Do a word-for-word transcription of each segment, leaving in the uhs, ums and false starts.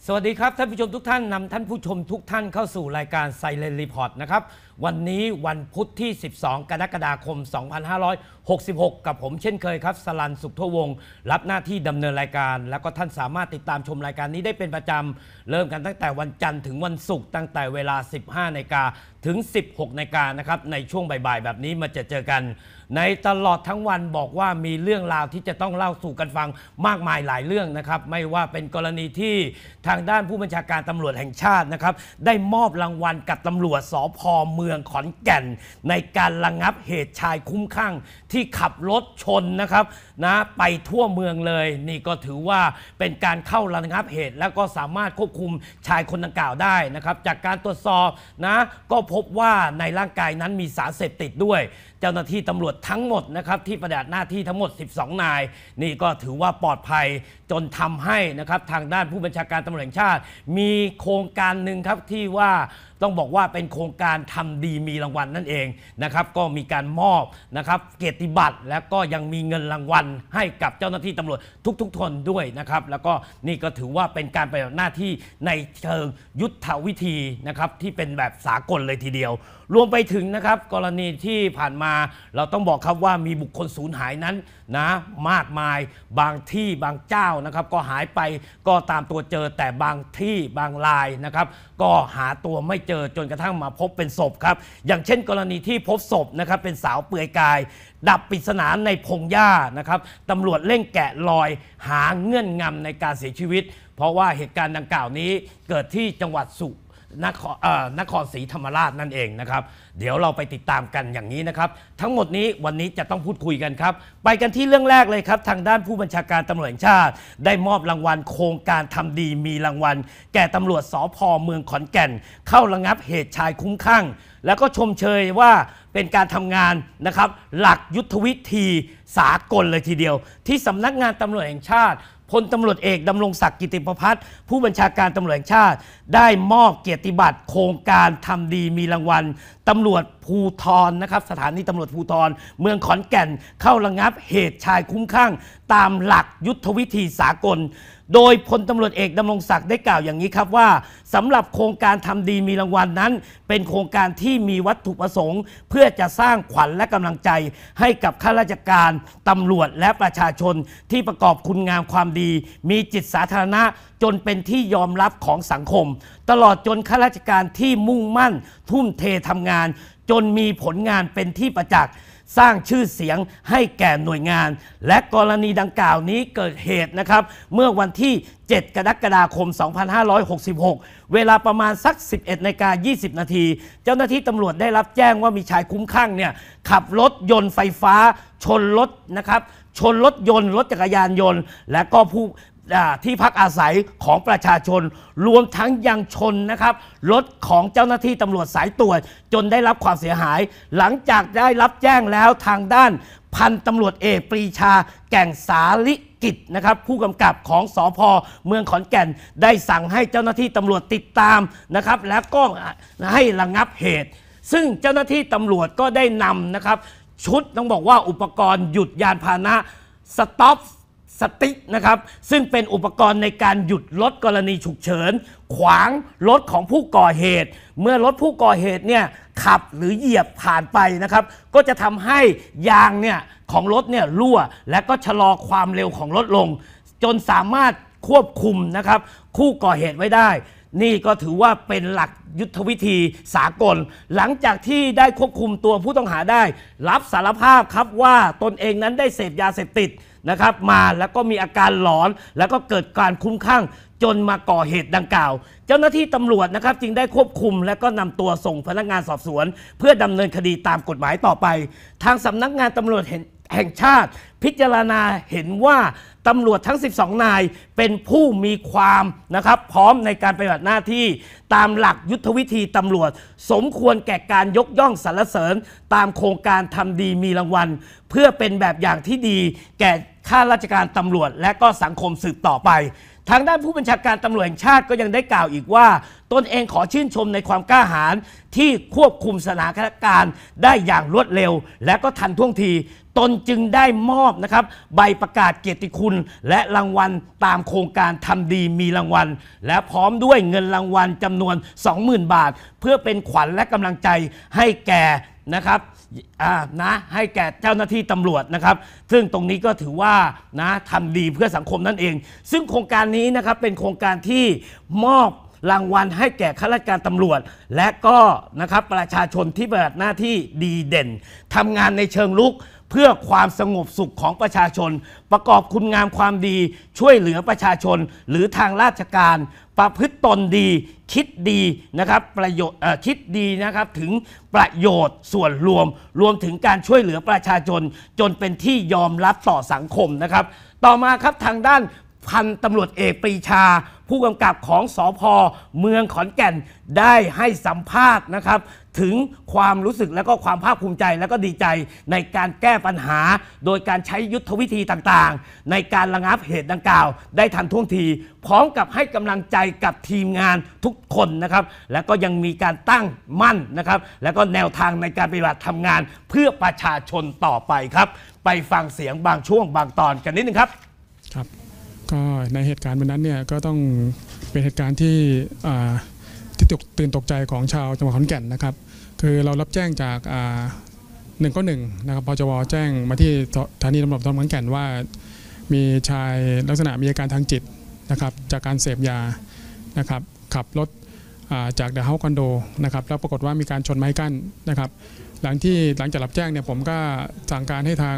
สวัสดีครับท่านผู้ชมทุกท่านนำท่านผู้ชมทุกท่านเข้าสู่รายการ Silent Report นะครับวันนี้วันพุธที่สิบสองกรกฎาคมสองพันห้าร้อยหกสิบหกกับผมเช่นเคยครับสลันสุขทวงศ์รับหน้าที่ดำเนินรายการแล้วก็ท่านสามารถติดตามชมรายการนี้ได้เป็นประจำเริ่มกันตั้งแต่วันจันทร์ถึงวันศุกร์ตั้งแต่เวลา สิบห้านาฬิกาถึง สิบหกนาฬิกานะครับในช่วงบ่ายๆแบบนี้มาเจอเจอกันในตลอดทั้งวันบอกว่ามีเรื่องราวที่จะต้องเล่าสู่กันฟังมากมายหลายเรื่องนะครับไม่ว่าเป็นกรณีที่ทางด้านผู้บัญชาการตำรวจแห่งชาตินะครับได้มอบรางวัลกับตำรวจสภ.เมืองขอนแก่นในการระงับเหตุชายคุ้มคลั่งที่ขับรถชนนะครับนะไปทั่วเมืองเลยนี่ก็ถือว่าเป็นการเข้าระงับเหตุแล้วก็สามารถควบคุมชายคนดังกล่าวได้นะครับจากการตรวจสอบนะก็พบว่าในร่างกายนั้นมีสารเสพติดด้วยเจ้าหน้าที่ตำรวจทั้งหมดนะครับที่ปฏิบัติหน้าที่ทั้งหมดสิบสองนายนี่ก็ถือว่าปลอดภัยจนทำให้นะครับทางด้านผู้บัญชาการตำรวจแห่งชาติมีโครงการหนึ่งครับที่ว่าต้องบอกว่าเป็นโครงการทำดีมีรางวัลนั่นเองนะครับก็มีการมอบนะครับเกียรติบัตรแล้วก็ยังมีเงินรางวัลให้กับเจ้าหน้าที่ตำรวจทุกๆคนด้วยนะครับแล้วก็นี่ก็ถือว่าเป็นการปฏิบัติหน้าที่ในเชิงยุทธวิธีนะครับที่เป็นแบบสากลเลยทีเดียวรวมไปถึงนะครับกรณีที่ผ่านมาเราต้องบอกครับว่ามีบุคคลสูญหายนั้นนะมากมายบางที่บางเจ้านะครับก็หายไปก็ตามตัวเจอแต่บางที่บางรายนะครับก็หาตัวไม่เจอจนกระทั่งมาพบเป็นศพครับอย่างเช่นกรณีที่พบศพนะครับเป็นสาวเปลือยกายดับปริศนาในพงหญ้านะครับตำรวจเร่งแกะรอยหาเงื่อนงำในการเสียชีวิตเพราะว่าเหตุการณ์ดังกล่าวนี้เกิดที่จังหวัดสุนครนครศรีธรรมราชนั่นเองนะครับเดี๋ยวเราไปติดตามกันอย่างนี้นะครับทั้งหมดนี้วันนี้จะต้องพูดคุยกันครับไปกันที่เรื่องแรกเลยครับทางด้านผู้บัญชาการตำรวจแห่งชาติได้มอบรางวัลโครงการทำดีมีรางวัลแก่ตำรวจสภ.เมืองขอนแก่นเข้าระงับเหตุชายคุ้มคลั่งแล้วก็ชมเชยว่าเป็นการทำงานนะครับหลักยุทธวิธีสากลเลยทีเดียวที่สำนักงานตำรวจแห่งชาติพลตำรวจเอกดำรงศักดิ์กิติประภัสผู้บัญชาการตำรวจแห่งชาติได้มอบเกียรติบัตรโครงการทำดีมีรางวัลตำรวจภูธรนะครับสถานีตำรวจภูธรเมืองขอนแก่นเข้าระงับเหตุชายคุ้มคลั่งตามหลักยุทธวิธีสากลโดยพลตำรวจเอกดำรงศักดิ์ได้กล่าวอย่างนี้ครับว่าสำหรับโครงการทำดีมีรางวัลนั้นเป็นโครงการที่มีวัตถุประสงค์เพื่อจะสร้างขวัญและกำลังใจให้กับข้าราชการตำรวจและประชาชนที่ประกอบคุณงามความดีมีจิตสาธารณะจนเป็นที่ยอมรับของสังคมตลอดจนข้าราชการที่มุ่งมั่นทุ่มเททำงานจนมีผลงานเป็นที่ประจักษ์สร้างชื่อเสียงให้แก่หน่วยงานและกรณีดังกล่าวนี้เกิดเหตุนะครับเมื่อวันที่เจ็ดกรกฎาคมสองพันห้าร้อยหกสิบหกเวลาประมาณสัก สิบเอ็ดนาฬิกายี่สิบนาทีเจ้าหน้าที่ตำรวจได้รับแจ้งว่ามีชายคุ้มคลั่งเนี่ยขับรถยนต์ไฟฟ้าชนรถนะครับชนรถยนต์รถจักรยานยนต์และก็ผู้ที่พักอาศัยของประชาชนรวมทั้งยังชนนะครับรถของเจ้าหน้าที่ตำรวจสายตรวจจนได้รับความเสียหายหลังจากได้รับแจ้งแล้วทางด้านพันตำรวจเอกปรีชาแก่งสาลิกิจนะครับผู้กำกับของสภ.เมืองขอนแก่นได้สั่งให้เจ้าหน้าที่ตำรวจติดตามนะครับแล้วก็ให้ระงับเหตุซึ่งเจ้าหน้าที่ตำรวจก็ได้นำนะครับชุดต้องบอกว่าอุปกรณ์หยุดยานพาหนะสต็อปสติ๊กนะครับซึ่งเป็นอุปกรณ์ในการหยุดรถกรณีฉุกเฉินขวางรถของผู้ก่อเหตุเมื่อรถผู้ก่อเหตุเนี่ยขับหรือเหยียบผ่านไปนะครับก็จะทำให้ยางเนี่ยของรถเนี่ยรั่วและก็ชะลอความเร็วของรถลงจนสามารถควบคุมนะครับผู้ก่อเหตุไว้ได้นี่ก็ถือว่าเป็นหลักยุทธวิธีสากลหลังจากที่ได้ควบคุมตัวผู้ต้องหาได้รับสารภาพครับว่าตนเองนั้นได้เสพยาเสพติดนะครับมาแล้วก็มีอาการหลอนแล้วก็เกิดการคลุ้มคลั่งจนมาก่อเหตุดังกล่าวเจ้าหน้าที่ตำรวจนะครับจึงได้ควบคุมและก็นำตัวส่งพนักงานสอบสวนเพื่อดำเนินคดีตามกฎหมายต่อไปทางสำนักงานตำรวจแห่งชาติพิจารณาเห็นว่าตำรวจทั้งสิบสองนายเป็นผู้มีความนะครับพร้อมในการปฏิบัติหน้าที่ตามหลักยุทธวิธีตำรวจสมควรแก่การยกย่องสรรเสริญตามโครงการทำดีมีรางวัลเพื่อเป็นแบบอย่างที่ดีแก่ข้าราชการตำรวจและก็สังคมสืบต่อไปทางด้านผู้บัญชาการตำรวจแห่งชาติก็ยังได้กล่าวอีกว่าตนเองขอชื่นชมในความกล้าหาญที่ควบคุมสถานการณ์ได้อย่างรวดเร็วและก็ทันท่วงทีตนจึงได้มอบนะครับใบประกาศเกียรติคุณและรางวัลตามโครงการทำดีมีรางวัลและพร้อมด้วยเงินรางวัลจำนวน สองหมื่น บาทเพื่อเป็นขวัญและกำลังใจให้แก่นะครับนะให้แก่เจ้าหน้าที่ตำรวจนะครับซึ่งตรงนี้ก็ถือว่านะทำดีเพื่อสังคมนั่นเองซึ่งโครงการนี้นะครับเป็นโครงการที่มอบรางวัลให้แก่ข้าราชการตำรวจและก็นะครับประชาชนที่ปฏิบัติหน้าที่ดีเด่นทำงานในเชิงลุกเพื่อความสงบสุขของประชาชนประกอบคุณงามความดีช่วยเหลือประชาชนหรือทางราชการประพฤติตนดีคิดดีนะครับประโยชน์คิดดีนะครับถึงประโยชน์ส่วนรวมรวมถึงการช่วยเหลือประชาชนจนเป็นที่ยอมรับต่อสังคมนะครับต่อมาครับทางด้านพันตำรวจเอกปรีชาผู้กำกับของสภ.เมืองขอนแก่นได้ให้สัมภาษณ์นะครับถึงความรู้สึกและก็ความภาคภูมิใจและก็ดีใจในการแก้ปัญหาโดยการใช้ยุทธวิธีต่างๆในการระงับเหตุดังกล่าวได้ทันท่วงทีพร้อมกับให้กำลังใจกับทีมงานทุกคนนะครับและก็ยังมีการตั้งมั่นนะครับและก็แนวทางในการปฏิบัติทำงานเพื่อประชาชนต่อไปครับไปฟังเสียงบางช่วงบางตอนกันนิดนึงครับครับก็ในเหตุการณ์วันนั้นเนี่ยก็ต้องเป็นเหตุการณ์ที่ที่ตื่นตกใจของชาวจังหวัดขอนแก่นนะครับคือเรารับแจ้งจากหนึ่งก็หนึ่งนะครับปจวแจ้งมาที่สถานีตำรวจภูธรขอนแก่นว่ามีชายลักษณะมีอาการทางจิตนะครับจากการเสพยานะครับขับรถจากเดอะเฮาส์คอนโดนะครับแล้วปรากฏว่ามีการชนไม้กั้นนะครับหลังที่หลังจากรับแจ้งเนี่ยผมก็สั่งการให้ทาง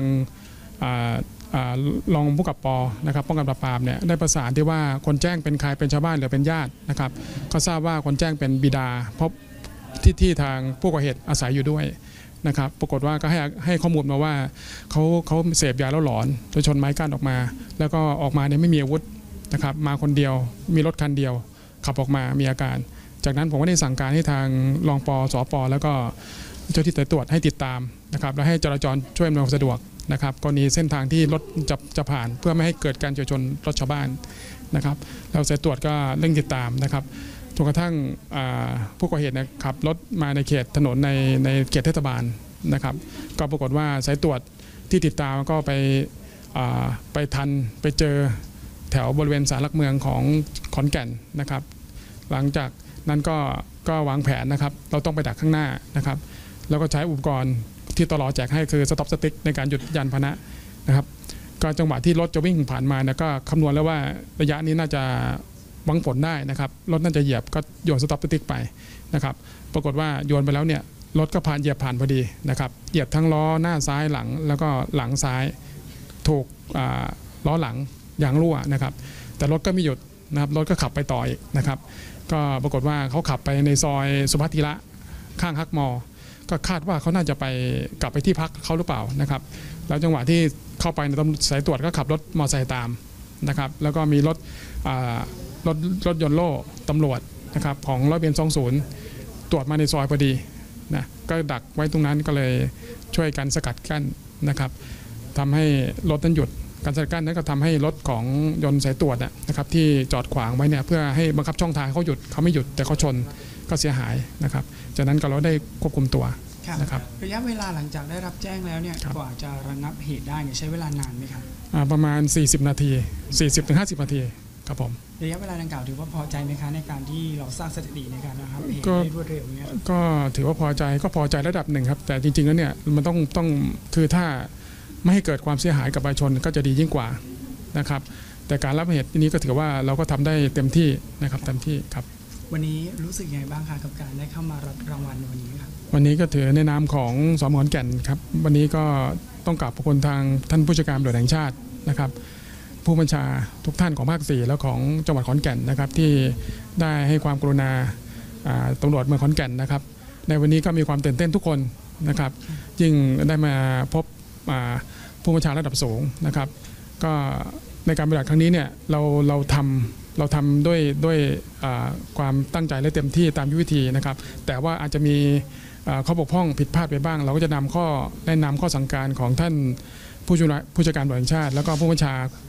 รองผู้กับปนะครับป้องกันปราบปรามเนี่ยได้ประสานที่ว่าคนแจ้งเป็นใครเป็นชาวบ้านหรือเป็นญาตินะครับก็ทราบว่าคนแจ้งเป็นบิดาเพราะที่ที่ทางผู้ก่อเหตุอาศัยอยู่ด้วยนะครับปรากฏว่าก็ให้ให้ข้อมูลมาว่าเขาเขาเสพยาแล้วหลอนจนชนไม้กั้นออกมาแล้วก็ออกมาเนี่ยไม่มีอาวุธนะครับมาคนเดียวมีรถคันเดียวขับออกมามีอาการจากนั้นผมก็ได้สั่งการให้ทางรองปสปแล้วก็เจ้าที่ตรวจให้ติดตามนะครับและให้จราจรช่วยอำนวยความสะดวกนะครับกรณีเส้นทางที่รถจะจะผ่านเพื่อไม่ให้เกิดการเฉียวชนรถชาวบ้านนะครับเราสายตรวจก็เร่งติดตามนะครับจนกระทั่งผู้ก่อเหตุขับรถมาในเขตถนนในในเขตเทศบาลนะครับก็ปรากฏว่าสายตรวจที่ติดตามก็ไปไปทันไปเจอแถวบริเวณศาลหลักเมืองของขอนแก่นนะครับหลังจากนั้นก็ก็วางแผนนะครับเราต้องไปดักข้างหน้านะครับแล้วก็ใช้อุปกรณ์ที่ตลอแจกให้คือสต็อปสติ๊กในการหยุดยานพาหนะนะครับก็จังหวะที่รถจะวิ่งผ่านมาเนี่ยก็คำนวณแล้วว่าระยะนี้น่าจะหวังผลได้นะครับรถน่าจะเหยียบก็โยนสต็อปสติ๊กไปนะครับปรากฏว่าโยนไปแล้วเนี่ยรถก็ผ่านเหยียบผ่านพอดีนะครับเหยียบทั้งล้อหน้าซ้ายหลังแล้วก็หลังซ้ายถูกล้อหลังยางรั่วนะครับแต่รถก็ไม่หยุดนะครับรถก็ขับไปต่ออีกนะครับก็ปรากฏว่าเขาขับไปในซอยสุภัททิระข้างฮักมอก็คาดว่าเขาน่าจะไปกลับไปที่พักเขาหรือเปล่านะครับแล้วจังหวะที่เข้าไปในตำรวจสายตรวจก็ขับรถมอเตอร์ไซค์ตามนะครับแล้วก็มีรถรถรถยนต์โล่ตำรวจนะครับของร้อยเวรสองศูนย์ตรวจมาในซอยพอดีนะก็ดักไว้ตรงนั้นก็เลยช่วยกันสกัดกั้นนะครับทำให้รถนั้นหยุดการสกัดกั้นนั้นก็ทำให้รถของยนต์สายตรวจนะครับที่จอดขวางไว้เนี่ยเพื่อให้บังคับช่องทางเขาหยุดเขาไม่หยุดแต่เขาชนก็เสียหายนะครับจากนั้นก็เราได้ควบคุมตัวนะครับระยะเวลาหลังจากได้รับแจ้งแล้วเนี่ยกว่าจะระงับเหตุได้เนี่ยใช้เวลานานไหมครับประมาณสี่สิบนาที สี่สิบถึงห้าสิบ นาทีครับผมระยะเวลาดังกล่าวถือว่าพอใจไหมคะในการที่เราสร้างสถิติในการนะครับเหตุได้รวดเร็วเนี่ยก็ถือว่าพอใจก็พอใจระดับหนึ่งครับแต่จริงๆแล้วเนี่ยมันต้องต้องคือถ้าไม่ให้เกิดความเสียหายกับประชาชนก็จะดียิ่งกว่านะครับแต่การรับเหตุนี้ก็ถือว่าเราก็ทำได้เต็มที่นะครับเต็มที่ครับวันนี้รู้สึกยังไงบ้างคะกับการได้เข้ามารับรางวัลวันนี้ครับวันนี้ก็ถือในนามของสม.ขอนแก่นครับวันนี้ก็ต้องกราบขอบคุณทางท่านผู้จัดการตำรวจแห่งชาตินะครับผู้บัญชาทุกท่านของภาคสี่แล้วของจังหวัดขอนแก่นนะครับที่ได้ให้ความกรุณาตำรวจเมืองขอนแก่นนะครับในวันนี้ก็มีความตื่นเต้นทุกคนนะครับยิ่งได้มาพบผู้บัญชาระดับสูงนะครับก็ในการปฏิบัติครั้งนี้เนี่ยเราเราทำเราทำด้วยด้วยความตั้งใจและเต็มที่ตามยุทธวิธีนะครับแต่ว่าอาจจะมีข้อบกพร่องผิดพลาดไปบ้างเราก็จะนำข้อแนะนำข้อสั่งการของท่านผู้ผู้จัดการตำรวจแห่งชาติแล้วก็ผู้บัญชา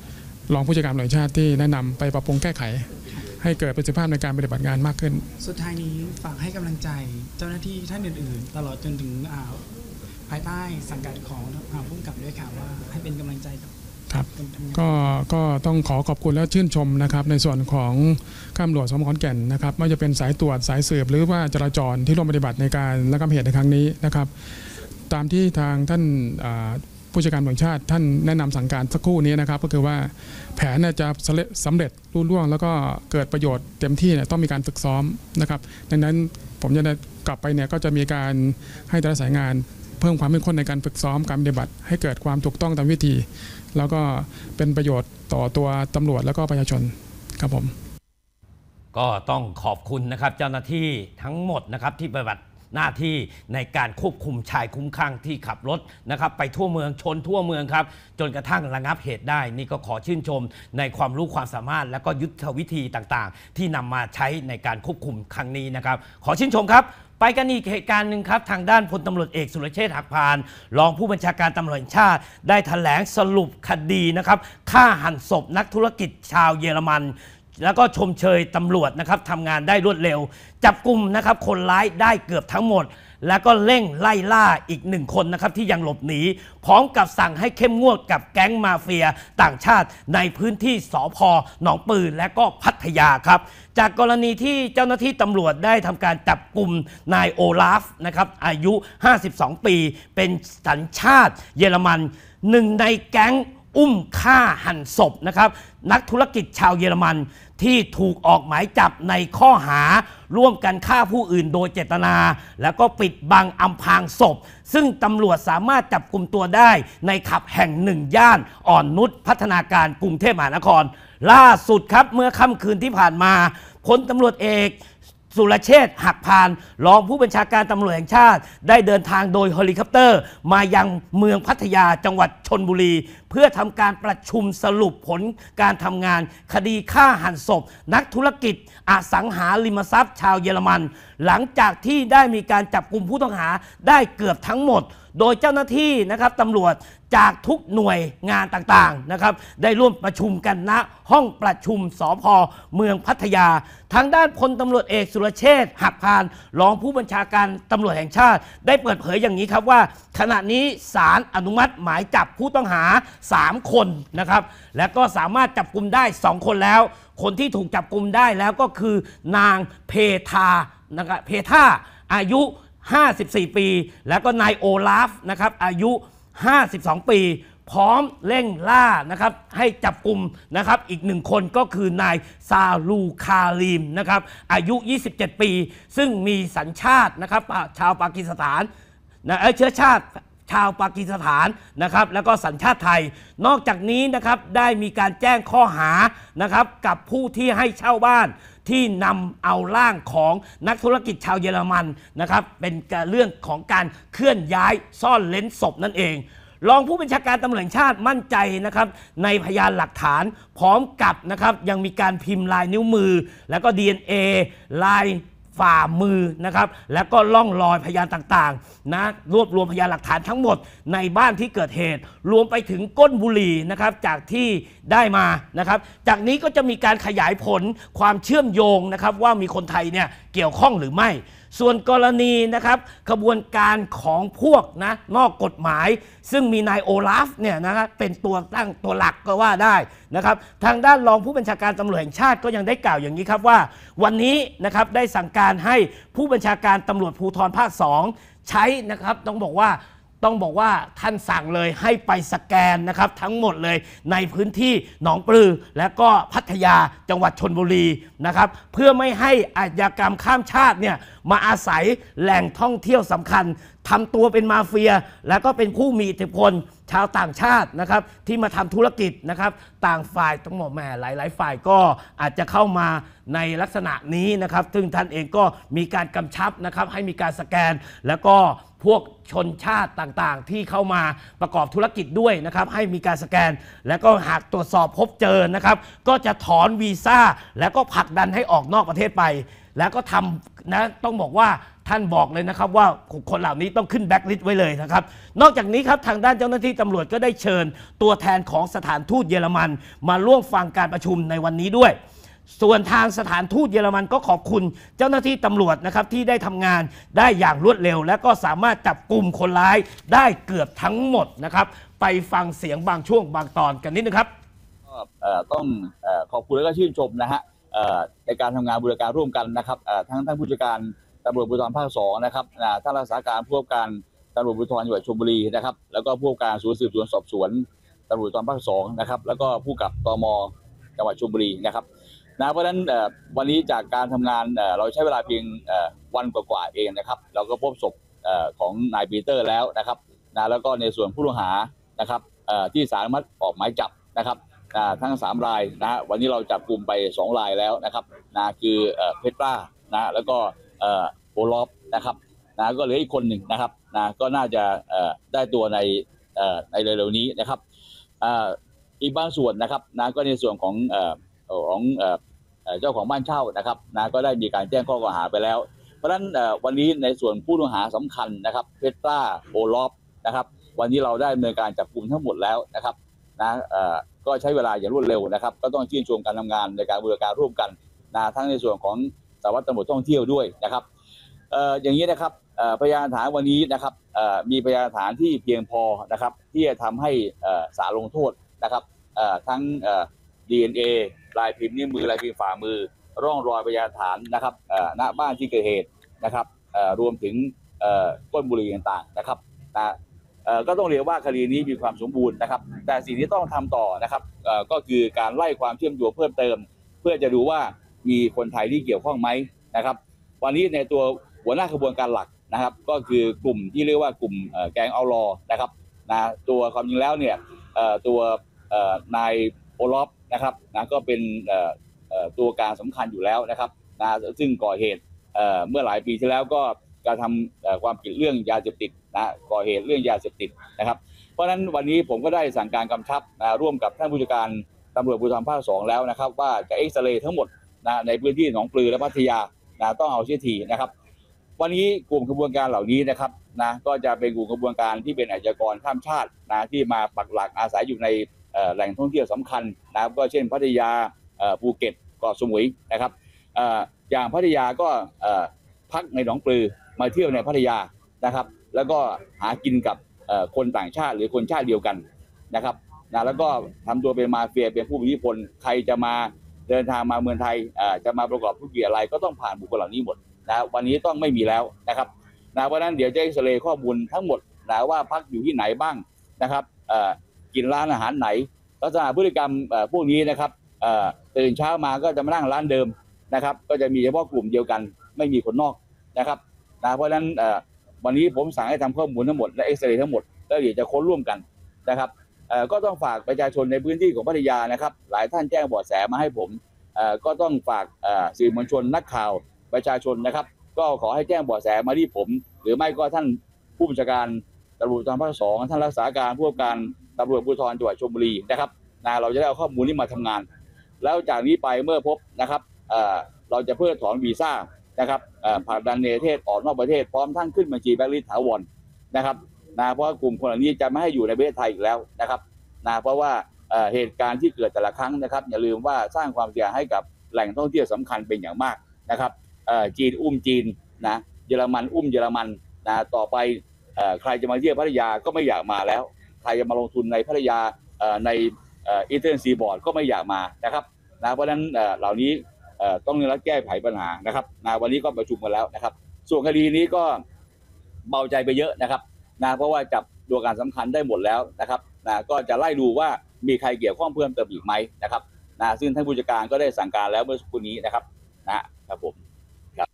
รองผู้จัดการตำรวจแห่งชาติที่แนะนำไปปรับปรุงแก้ไข ให้เกิดประสิทธิภาพในการปฏิบัติงานมากขึ้นสุดท้ายนี้ฝากให้กำลังใจเจ้าหน้าที่ท่านอื่นๆตลอดจนถึงภายใต้สังกัดของผู้กำกับด้วยค่ะว่าให้เป็นกำลังใจกับครับก็ก็ต้องขอขอบคุณและชื่นชมนะครับในส่วนของข้ามหลวงสมขอนแก่นนะครับไม่ว่าจะเป็นสายตรวจสายสืบหรือว่าจราจรที่ร่วมปฏิบัติในการระงับเหตุในครั้งนี้นะครับตามที่ทางท่านผู้จัดการตำรวจแห่งชาติท่านแนะนำสั่งการสักครู่นี้นะครับก็คือว่าแผนจะสำเร็จรุ่ล่วงแล้วก็เกิดประโยชน์เต็มที่เนี่ยต้องมีการฝึกซ้อมนะครับดังนั้นผมจะกลับไปเนี่ยก็จะมีการให้แต่ละสายงานเพิ่มความเข้มข้นในการฝึกซ้อมการปฏิบัติให้เกิดความถูกต้องตามวิธีแล้วก็เป็นประโยชน์ต่อตัวตำรวจแล้วก็ประชาชนครับผมก็ต้องขอบคุณนะครับเจ้าหน้าที่ทั้งหมดนะครับที่ปฏิบัติหน้าที่ในการควบคุมชายคุ้มคลั่งที่ขับรถนะครับไปทั่วเมืองชนทั่วเมืองครับจนกระทั่งระงับเหตุได้นี่ก็ขอชื่นชมในความรู้ความสามารถและก็ยุทธวิธีต่างๆที่นำมาใช้ในการควบคุมครั้งนี้นะครับขอชื่นชมครับไปกันอีกเหตุการณ์หนึ่งครับทางด้านพลตำรวจเอกสุรเชษฐ์หักพานรองผู้บัญชาการตำรวจแห่งชาติได้แถลงสรุปคดีนะครับฆ่าหันศพนักธุรกิจชาวเยอรมันแล้วก็ชมเชยตำรวจนะครับทำงานได้รวดเร็วจับกลุ่มนะครับคนร้ายได้เกือบทั้งหมดแล้วก็เร่งไล่ล่าอีกหนึ่งคนนะครับที่ยังหลบหนีพร้อมกับสั่งให้เข้มงวดกับแก๊งมาเฟียต่างชาติในพื้นที่สภ.หนองปือและก็พัทยาครับจากกรณีที่เจ้าหน้าที่ตำรวจได้ทำการจับกลุ่มนายโอลาฟนะครับอายุห้าสิบสองปีเป็นสัญชาติเยอรมันหนึ่งในแก๊งอุ้มฆ่าหันศพนะครับนักธุรกิจชาวเยอรมันที่ถูกออกหมายจับในข้อหาร่วมกันฆ่าผู้อื่นโดยเจตนาแล้วก็ปิดบังอำพรางศพซึ่งตำรวจสามารถจับกุมตัวได้ในขับแห่งหนึ่งย่านอ่อนนุชพัฒนาการกรุงเทพมหานครล่าสุดครับเมื่อค่ำคืนที่ผ่านมาพลตำรวจเอกสุรเชษฐ์หักพานรองผู้บัญชาการตำรวจแห่งชาติได้เดินทางโดยเฮลิคอปเตอร์มายังเมืองพัทยาจังหวัดชลบุรีเพื่อทำการประชุมสรุปผลการทำงานคดีฆ่าหันศพนักธุรกิจอสังหาริมทรัพย์ชาวเยอรมันหลังจากที่ได้มีการจับกุมผู้ต้องหาได้เกือบทั้งหมดโดยเจ้าหน้าที่นะครับตำรวจจากทุกหน่วยงานต่างๆนะครับได้ร่วมประชุมกันณห้องประชุมสภ.เมืองพัทยาทางด้านพลตำรวจเอกสุรเชษฐ์หักพานรองผู้บัญชาการตำรวจแห่งชาติได้เปิดเผยอย่างนี้ครับว่าขณะนี้ศาลอนุมัติหมายจับผู้ต้องหาสามคนนะครับและก็สามารถจับกุมได้สองคนแล้วคนที่ถูกจับกุมได้แล้วก็คือนางเพทานะครับเพทาอายุห้าสิบสี่ปีแล้วก็นายโอลาฟนะครับอายุห้าสิบสองปีพร้อมเร่งล่านะครับให้จับกลุ่มนะครับอีกหนึ่งคนก็คือนายซาลูคาลีมนะครับอายุยี่สิบเจ็ดปีซึ่งมีสัญชาตินะครับชาวปากีสถานนะเชื้อชาติชาวปากีสถานนะครับแล้วก็สัญชาติไทยนอกจากนี้นะครับได้มีการแจ้งข้อหานะครับกับผู้ที่ให้เช่าบ้านที่นำเอาร่างของนักธุรกิจชาวเยอรมันนะครับเป็นเรื่องของการเคลื่อนย้ายซ่อนเร้นศพนั่นเองรองผู้บัญชาการตำรวจแห่งชาติมั่นใจนะครับในพยานหลักฐานพร้อมกับนะครับยังมีการพิมพ์ลายนิ้วมือแล้วก็ ดี เอ็น เอ ลายฝ่ามือนะครับแล้วก็ล่องรอยพยานต่างๆนะรวบรวมพยานหลักฐานทั้งหมดในบ้านที่เกิดเหตุรวมไปถึงก้นบุหรี่นะครับจากที่ได้มานะครับจากนี้ก็จะมีการขยายผลความเชื่อมโยงนะครับว่ามีคนไทยเนี่ยเกี่ยวข้องหรือไม่ส่วนกรณีนะครับขบวนการของพวกนะนอกกฎหมายซึ่งมีนายโอลาฟเนี่ยนะครับเป็นตัวตั้งตัวหลักก็ว่าได้นะครับทางด้านรองผู้บัญชาการตำรวจแห่งชาติก็ยังได้กล่าวอย่างนี้ครับว่าวันนี้นะครับได้สั่งการให้ผู้บัญชาการตำรวจภูธรภาคสองใช้นะครับต้องบอกว่าต้องบอกว่าท่านสั่งเลยให้ไปสแกนนะครับทั้งหมดเลยในพื้นที่หนองปลือและก็พัทยาจังหวัดชลบุรีนะครับเพื่อไม่ให้อาชญากรรมข้ามชาติเนี่ยมาอาศัยแหล่งท่องเที่ยวสำคัญทำตัวเป็นมาเฟียแล้วก็เป็นผู้มีอิทธิพลชาวต่างชาตินะครับที่มาทำธุรกิจนะครับต่างฝ่ายต้องบอกแม่หลายๆฝ่ายก็อาจจะเข้ามาในลักษณะนี้นะครับซึ่งท่านเองก็มีการกำชับนะครับให้มีการสแกนแล้วก็พวกชนชาติต่างๆที่เข้ามาประกอบธุรกิจด้วยนะครับให้มีการสแกนแล้วก็หากตรวจสอบพบเจอนะครับก็จะถอนวีซ่าแล้วก็ผลักดันให้ออกนอกประเทศไปแล้วก็ทำนะต้องบอกว่าท่านบอกเลยนะครับว่าคนเหล่านี้ต้องขึ้นแบ็คลิสต์ไว้เลยนะครับนอกจากนี้ครับทางด้านเจ้าหน้าที่ตำรวจก็ได้เชิญตัวแทนของสถานทูตเยอรมันมาร่วมฟังการประชุมในวันนี้ด้วยส่วนทางสถานทูตเยอรมันก็ขอบคุณเจ้าหน้าที่ตำรวจนะครับที่ได้ทำงานได้อย่างรวดเร็วและก็สามารถจับกลุ่มคนร้ายได้เกือบทั้งหมดนะครับไปฟังเสียงบางช่วงบางตอนกันนิดนึงครับต้องขอบคุณและก็ชื่นชมนะฮะในการทำงานบูรณาการร่วมกันนะครับทั้งท่านผู้จัดการตำรวจภูธรภาคสองนะครับท่านรักษาการผู้ว่าการตำรวจภูธรจังหวัดชลบุรีนะครับแล้วก็ผู้ว่าการศูนย์สืบสวนสอบสวนตำรวจภูธรภาคสองนะครับแล้วก็ผู้กับตมจังหวัดชลบุรีนะครับนะเพราะฉะนั้นวันนี้จากการทำงานเราใช้เวลาเพียงวันกว่าๆเองนะครับเราก็พบศพของนายปีเตอร์แล้วนะครับนะแล้วก็ในส่วนผู้ต้องหานะครับที่ศาลอนุมัติออกหมายจับนะครับทั้งสามรายนะวันนี้เราจับกลุ่มไปสองรายแล้วนะครับนะคือเพตรานะแล้วก็โอลอฟนะครับนะก็เหลืออีกคนหนึ่งนะครับนะก็น่าจะได้ตัวในในเร็วๆนี้นะครับอีกบางส่วนนะครับนะก็ในส่วนของของเจ้าของบ้านเช่านะครับนะก็ได้มีการแจ้งข้อกล่าวหาไปแล้วเพราะฉะนั้นวันนี้ในส่วนผู้ต้องหาสำคัญนะครับเพตราโอลอฟนะครับวันนี้เราได้ดำเนินการจับกลุ่มทั้งหมดแล้วนะครับนะก็ใช้เวลาอย่างรวดเร็วนะครับก็ต้องชื่นชมการทำงานในการบูรณาการร่วมกันนะทั้งในส่วนของสารวัตรตำรวจท่องเที่ยวด้วยนะครับเอ่ออย่างนี้นะครับพยานหลักฐานวันนี้นะครับมีพยานหลักฐานที่เพียงพอนะครับที่จะทำให้ศาลลงโทษนะครับทั้ง ดี เอ็น เอ ลายพิมพ์นิ้วมือลายพิมพ์ฝ่ามือร่องรอยพยานหลักฐานนะครับณบ้านที่เกิดเหตุนะครับรวมถึงก้นบุหรี่ต่างๆนะครับก็ต้องเรียกว่าคดีนี้มีความสมบูรณ์นะครับแต่สิ่งที่ต้องทำต่อนะครับก็คือการไล่ความเชื่อมโยงเพิ่มเติมเพื่อจะดูว่ามีคนไทยที่เกี่ยวข้องไหมนะครับวันนี้ในตัวหัวหน้าขบวนการหลักนะครับก็คือกลุ่มที่เรียกว่ากลุ่มแก๊งเอาลอนะครับนะตัวความจริงแล้วเนี่ยตัวนายโอลอฟนะครับนะก็เป็นตัวการสำคัญอยู่แล้วนะครับนะซึ่งก่อเหตุเมื่อหลายปีที่แล้วก็การทำความผิดเรื่องยาเสพติดนะก่อเหตุเรื่องยาเสพติดนะครับเพราะฉะนั้นวันนี้ผมก็ได้สั่งการกำชับนะร่วมกับท่านผู้จัดการตำรวจภูธรภาคสองแล้วนะครับว่าจะเอ็กซเรย์ทั้งหมดนะในพื้นที่หนองปลือและพัทยานะต้องเอาเสียทีนะครับวันนี้กลุ่มขบวนการเหล่านี้นะครับนะก็จะเป็นกลุ่มขบวนการที่เป็นอาชญากรข้ามชาตินะที่มาปักหลักอาศัยอยู่ในแหล่งท่องเที่ยวสำคัญนะครับก็เช่นพัทยาภูเก็ตเกาะสมุยนะครับอย่างพัทยาก็พักในหนองปลือมาเที่ยวในพัทยานะครับแล้วก็หากินกับคนต่างชาติหรือคนชาติเดียวกันนะครับนะแล้วก็ทำตัวเป็นมาเฟียเป็นผู้มีอิทธิพลใครจะมาเดินทางมาเมืองไทยจะมาประกอบธุรกิจอะไรก็ต้องผ่านบุคคลเหล่านี้หมดนะวันนี้ต้องไม่มีแล้วนะครับนะเพราะนั้นเดี๋ยวจะเอ็กซเรย์ข้อมูลทั้งหมดนะว่าพักอยู่ที่ไหนบ้างนะครับกินร้านอาหารไหนลักษณะพฤติกรรมพวกนี้นะครับตื่นเช้ามาก็จะมานั่งร้านเดิมนะครับก็จะมีเฉพาะกลุ่มเดียวกันไม่มีคนนอกนะครับนะเพราะฉะนั้นวันนี้ผมสั่งให้ทำข้อมูลทั้งหมดและเอ็กซเรย์ทั้งหมดแล้วเดี๋ยวจะค้นร่วมกันนะครับก็ต้องฝากประชาชนในพื้นที่ของพัทยานะครับหลายท่านแจ้งเบาะแสมาให้ผมก็ต้องฝากสื่อมวลชนนักข่าวประชาชนนะครับก็ขอให้แจ้งเบาะแสมาที่ผมหรือไม่ก็ท่านผู้บัญชาการตำรวจภูธรภาคสองท่านรักษาการผู้ว่าการตำรวจภูธรจังหวัดชลบุรีนะครับนะเราจะได้เอาข้อมูลนี้มาทำงานแล้วจากนี้ไปเมื่อพบนะครับเราจะเพิกถอนวีซ่านะครับผลักดันในประเทศออกนอกประเทศพร้อมทั้งขึ้นบัญชีแบล็คลิสต์ถาวรนะครับนะเพราะกลุ่มคนเหล่านี้จะไม่ให้อยู่ในประเทศไทยอีกแล้วนะครับนะเพราะว่าเหตุการณ์ที่เกิดแต่ละครั้งนะครับอย่าลืมว่าสร้างความเสียหายให้กับแหล่งท่องเที่ยวสำคัญเป็นอย่างมากนะครับจีนอุ้มจีนนะเยอรมันอุ้มเยอรมันนะต่อไปใครจะมาเที่ยวพัทยาก็ไม่อยากมาแล้วใครจะมาลงทุนในพัทยาในอีสเทิร์นซีบอร์ดก็ไม่อยากมานะครับนะเพราะฉะนั้นเหล่านี้ต้องรับแก้ไขปัญหานะครับนะวันนี้ก็ประชุมกันแล้วนะครับส่วนคดีนี้ก็เบาใจไปเยอะนะครับนะเพราะว่าจับตัวการสำคัญได้หมดแล้วนะครับนะก็จะไล่ดูว่ามีใครเกี่ยวข้องเพิ่มเติมอีกไหมนะครับนะซึ่งท่านผู้จัดการก็ได้สั่งการแล้วเมื่อสักครู่นี้นะครับนะครับผมครับ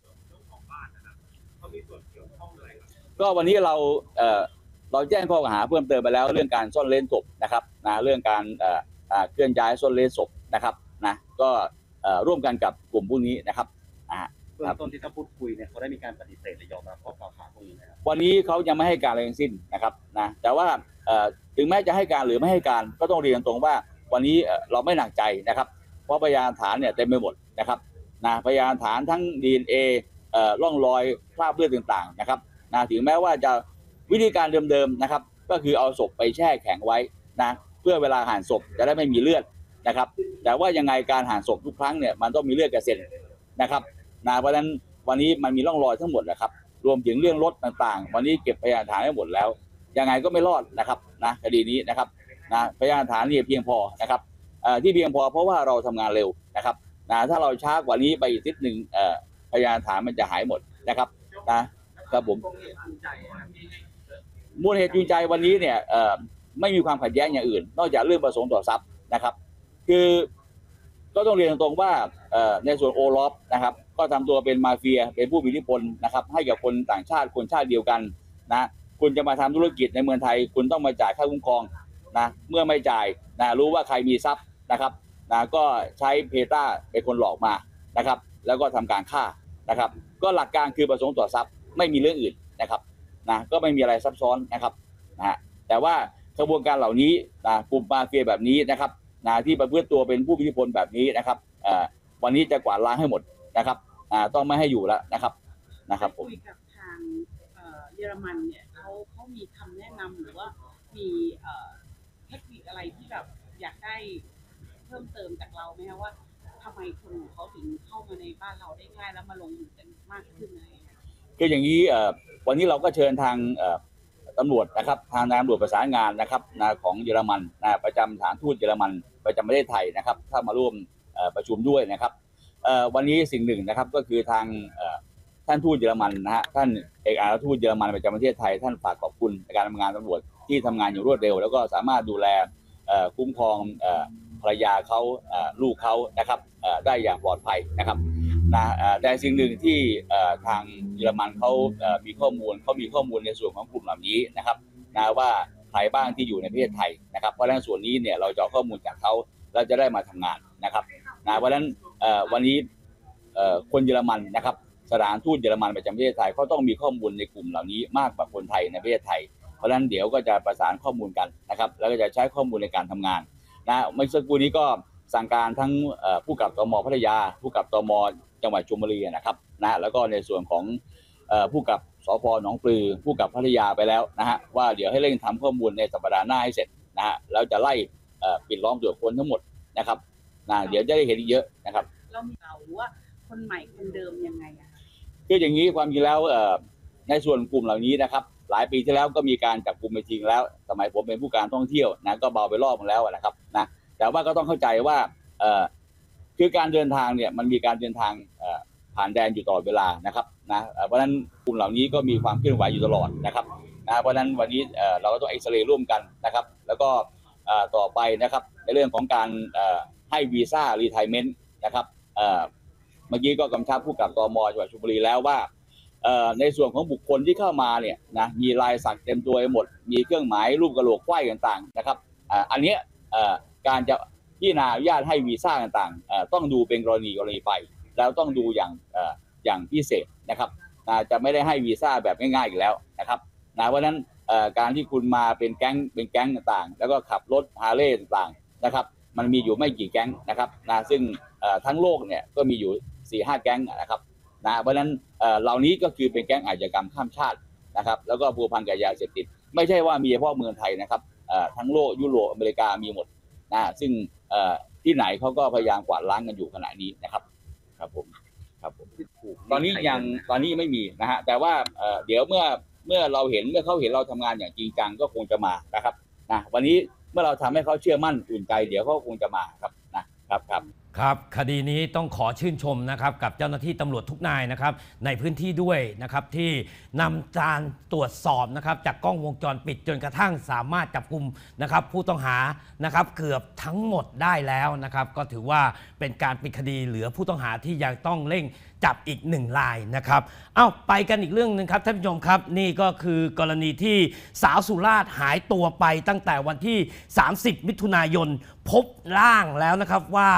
ก็วันนี้เราเอ่อเราแจ้งข้อกล่าวหาเพิ่มเติมไปแล้วเรื่องการซ่อนเร้นศพนะครับนะเรื่องการเอ่อเคลื่อนย้ายซ่อนเร้นศพนะครับนะก็ร่วมกันกับกลุ่มพวกนี้นะครับเบื้องต้นที่ท่านพูดคุยเนี่ยเขาได้มีการปฏิเสธหรือยอมรับข้อกล่าวหาพวกนี้นะครับวันนี้เขายังไม่ให้การอะไรทั้งสิ้นนะครับนะแต่ว่าถึงแม้จะให้การหรือไม่ให้การก็ต้องเรียนตรงว่าวันนี้เราไม่หนักใจนะครับเพราะพยานฐานเนี่ยเต็มไปหมดนะครับนะพยานฐานทั้ง ดี เอ็น เอเอ่อร่องรอยคราบเลือดต่างๆนะครับนะถึงแม้ว่าจะวิธีการเดิมๆนะครับก็คือเอาศพไปแช่แข็งไว้นะเพื่อเวลาหั่นศพจะได้ไม่มีเลือดนะครับแต่ว่ายังไงการหั่นศพทุกครั้งเนี่ยมันต้องมีเลือดกระเซ็นนะครับนะเพราะฉะนั้นวันนี้มันมีร่องรอยทั้งหมดนะครับรวมถึงเรื่องรถต่างๆวันนี้เก็บพยานฐานให้หมดแล้วยังไงก็ไม่รอดนะครับนะคดีนี้นะครับนะพยานฐานนี่เพียงพอนะครับที่เพียงพอเพราะว่าเราทำงานเร็วนะครับนะถ้าเราช้ากว่านี้ไปอีกนิดหนึ่งพยานฐานมันจะหายหมดนะครับนะครับผมมูลเหตุจูงใจวันนี้เนี่ยไม่มีความขัดแย้งอย่างอื่นนอกจากเรื่องประสงค์ต่อทรัพย์นะครับคือก็ต้องเรียนตรงๆว่าในส่วนโอลอฟนะครับก็ทำตัวเป็นมาเฟียเป็นผู้มีอิทธิพลนะครับให้กับคนต่างชาติคนชาติเดียวกันนะคุณจะมาทำธุรกิจในเมืองไทยคุณต้องมาจ่ายค่าคุ้มครองนะเมื่อไม่จ่ายนะรู้ว่าใครมีทรัพย์นะครับนะก็ใช้เพต้าเป็นคนหลอกมานะครับแล้วก็ทำการฆ่านะครับก็หลักการคือประสงค์ต่อทรัพย์ไม่มีเรื่องอื่นนะครับนะก็ไม่มีอะไรซับซ้อนนะครับนะแต่ว่ากระบวนการเหล่านี้นะกลุ่มมาเฟียแบบนี้นะครับนะที่ประพฤติตัวเป็นผู้มีอิทธิพลแบบนี้นะครับวันนี้จะกวาดล้างให้หมดนะครับต้องไม่ให้อยู่แล้วนะครับนะครับผมคุยกับทางเยอรมันเนี่ยเขาเขามีคำแนะนำหรือว่ามีเทคนิคอะไรที่แบบอยากได้เพิ่มเติมจากเราไหมคะว่าทำไมคนของเขาถึงเข้ามาในบ้านเราได้ง่ายแล้วมาลงทุนกันมากขึ้นเลยคืออย่างนี้วันนี้เราก็เชิญทางตำรวจนะครับทางนายตำรวจประสานงานนะครับของเยอรมันประจำสถานทูตเยอรมันประจำประเทศไทยนะครับเข้ามาร่วมประชุมด้วยนะครับวันนี้สิ่งหนึ่งนะครับก็คือทางท่านทูตเยอรมันนะฮะท่านเอกอัครทูตเยอรมันประจำประเทศไทยท่านฝากขอบคุณในการทำงานตำรวจที่ทำงานอย่างรวดเร็วแล้วก็สามารถดูแลคุ้มครองภรรยาเขาลูกเขานะครับได้อย่างปลอดภัยนะครับนะแต่สิ่งหนึ่งที่ทางเยอรมันเขามีข้อมูลเขามีข้อมูลในส่วนของกลุ่มเหล่านี้นะครับนะว่าใครบ้างที่อยู่ในประเทศไทยนะครับเพราะฉะนั้นส่วนนี้เนี่ยเราจะเอาข้อมูลจากเขาเราจะได้มาทำงานนะครับนะเพราะฉะนั้นวันนี้คนเยอรมันนะครับสถานทูตเยอรมันประจำประเทศไทยเขาต้องมีข้อมูลในกลุ่มเหล่านี้มากกว่าคนไทยในประเทศไทยเพราะฉะนั้นเดี๋ยวก็จะประสานข้อมูลกันนะครับแล้วก็จะใช้ข้อมูลในการทำงานนะเมื่อสักครู่นี้ก็สั่งการทั้งผู้กับตม.พัทยาผู้กับตม.จังหวัดชลบุรีนะครับนะแล้วก็ในส่วนของผู้กับสภ.หนองปลือผู้กับพัทยาไปแล้วนะฮะว่าเดี๋ยวให้เร่งทำข้อมูลในสัปดาห์หน้าให้เสร็จนะฮะแล้วจะไล่ปิดล้อมตรวจค้นทั้งหมดนะครับนะเดี๋ยวจะได้เห็นเยอะนะครับเรามีเราว่าคนใหม่คนเดิมยังไงอะคืออย่างนี้ความจริงแล้วในส่วนกลุ่มเหล่านี้นะครับหลายปีที่แล้วก็มีการจับกลุ่มไปจริงแล้วสมัยผมเป็นผู้การท่องเที่ยวนะก็เบาไปรอบนึงแล้วนะครับนะแต่ว่าก็ต้องเข้าใจว่าคือการเดินทางเนี่ยมันมีการเดินทางผ่านแดนอยู่ตลอดเวลานะครับนะเพราะฉะนั้นกลุ่มเหล่านี้ก็มีความเคลื่อนไหวอยู่ตลอดนะครับนะเพราะฉะนั้นวันนี้เราก็ต้องเอ็กซเรย์ร่วมกันนะครับแล้วก็ต่อไปนะครับในเรื่องของการให้วีซ่ารีไทเมนต์นะครับเมื่อกี้ก็กำชับผู้กับตม.จังหวัดชลบุรีแล้วว่าในส่วนของบุคคลที่เข้ามาเนี่ยนะมีลายสักเต็มตัวหมดมีเครื่องหมายรูปกระโหลกไขว้ต่างๆนะครับอันนี้การจะพิจารณาอนุญาตให้วีซ่าต่างๆต้องดูเป็นกรณีกรณีไปแล้วต้องดูอย่างอย่างพิเศษนะครับจะไม่ได้ให้วีซ่าแบบง่ายๆอีกแล้วนะครับนะเพราะฉะนั้นการที่คุณมาเป็นแก๊งเป็นแก๊งต่างๆแล้วก็ขับรถฮาร์เลย์ต่างๆนะครับมันมีอยู่ไม่กี่แก๊งนะครับนะซึ่งทั้งโลกเนี่ยก็มีอยู่ สี่ห้า แก๊งนะครับนะเพราะฉะนั้นเหล่านี้ก็คือเป็นแก๊งอาชญากรรมข้ามชาตินะครับแล้วก็พัวพันกับยาเสพติดไม่ใช่ว่ามีเฉพาะเมืองไทยนะครับทั้งโลกยุโรปอเมริกามีหมดนะซึ่งที่ไหนเขาก็พยายามกวาดล้างกันอยู่ขณะนี้นะครับครับผมครับผมตอนนี้ยังตอนนี้ไม่มีนะฮะแต่ว่าเดี๋ยวเมื่อเมื่อเราเห็นเมื่อเขาเห็นเราทำงานอย่างจริงจังก็คงจะมานะครับนะวันนี้เมื่อเราทำให้เขาเชื่อมั่นอุ่นใจเดี๋ยวเขาคงจะมาครับนะครับครับครับคดีนี้ต้องขอชื่นชมนะครับกับเจ้าหน้าที่ตำรวจทุกนายนะครับในพื้นที่ด้วยนะครับที่นำการตรวจสอบนะครับจากกล้องวงจรปิดจนกระทั่งสามารถจับกุมนะครับผู้ต้องหานะครับเกือบทั้งหมดได้แล้วนะครับก็ถือว่าเป็นการปิดคดีเหลือผู้ต้องหาที่ยังต้องเร่งจับอีกหนึ่งรายนะครับเอ้าไปกันอีกเรื่องนึงครับท่านผู้ชมครับนี่ก็คือกรณีที่สาวสุราษฎร์หายตัวไปตั้งแต่วันที่สามสิบมิถุนายนพบร่างแล้วนะครับว่า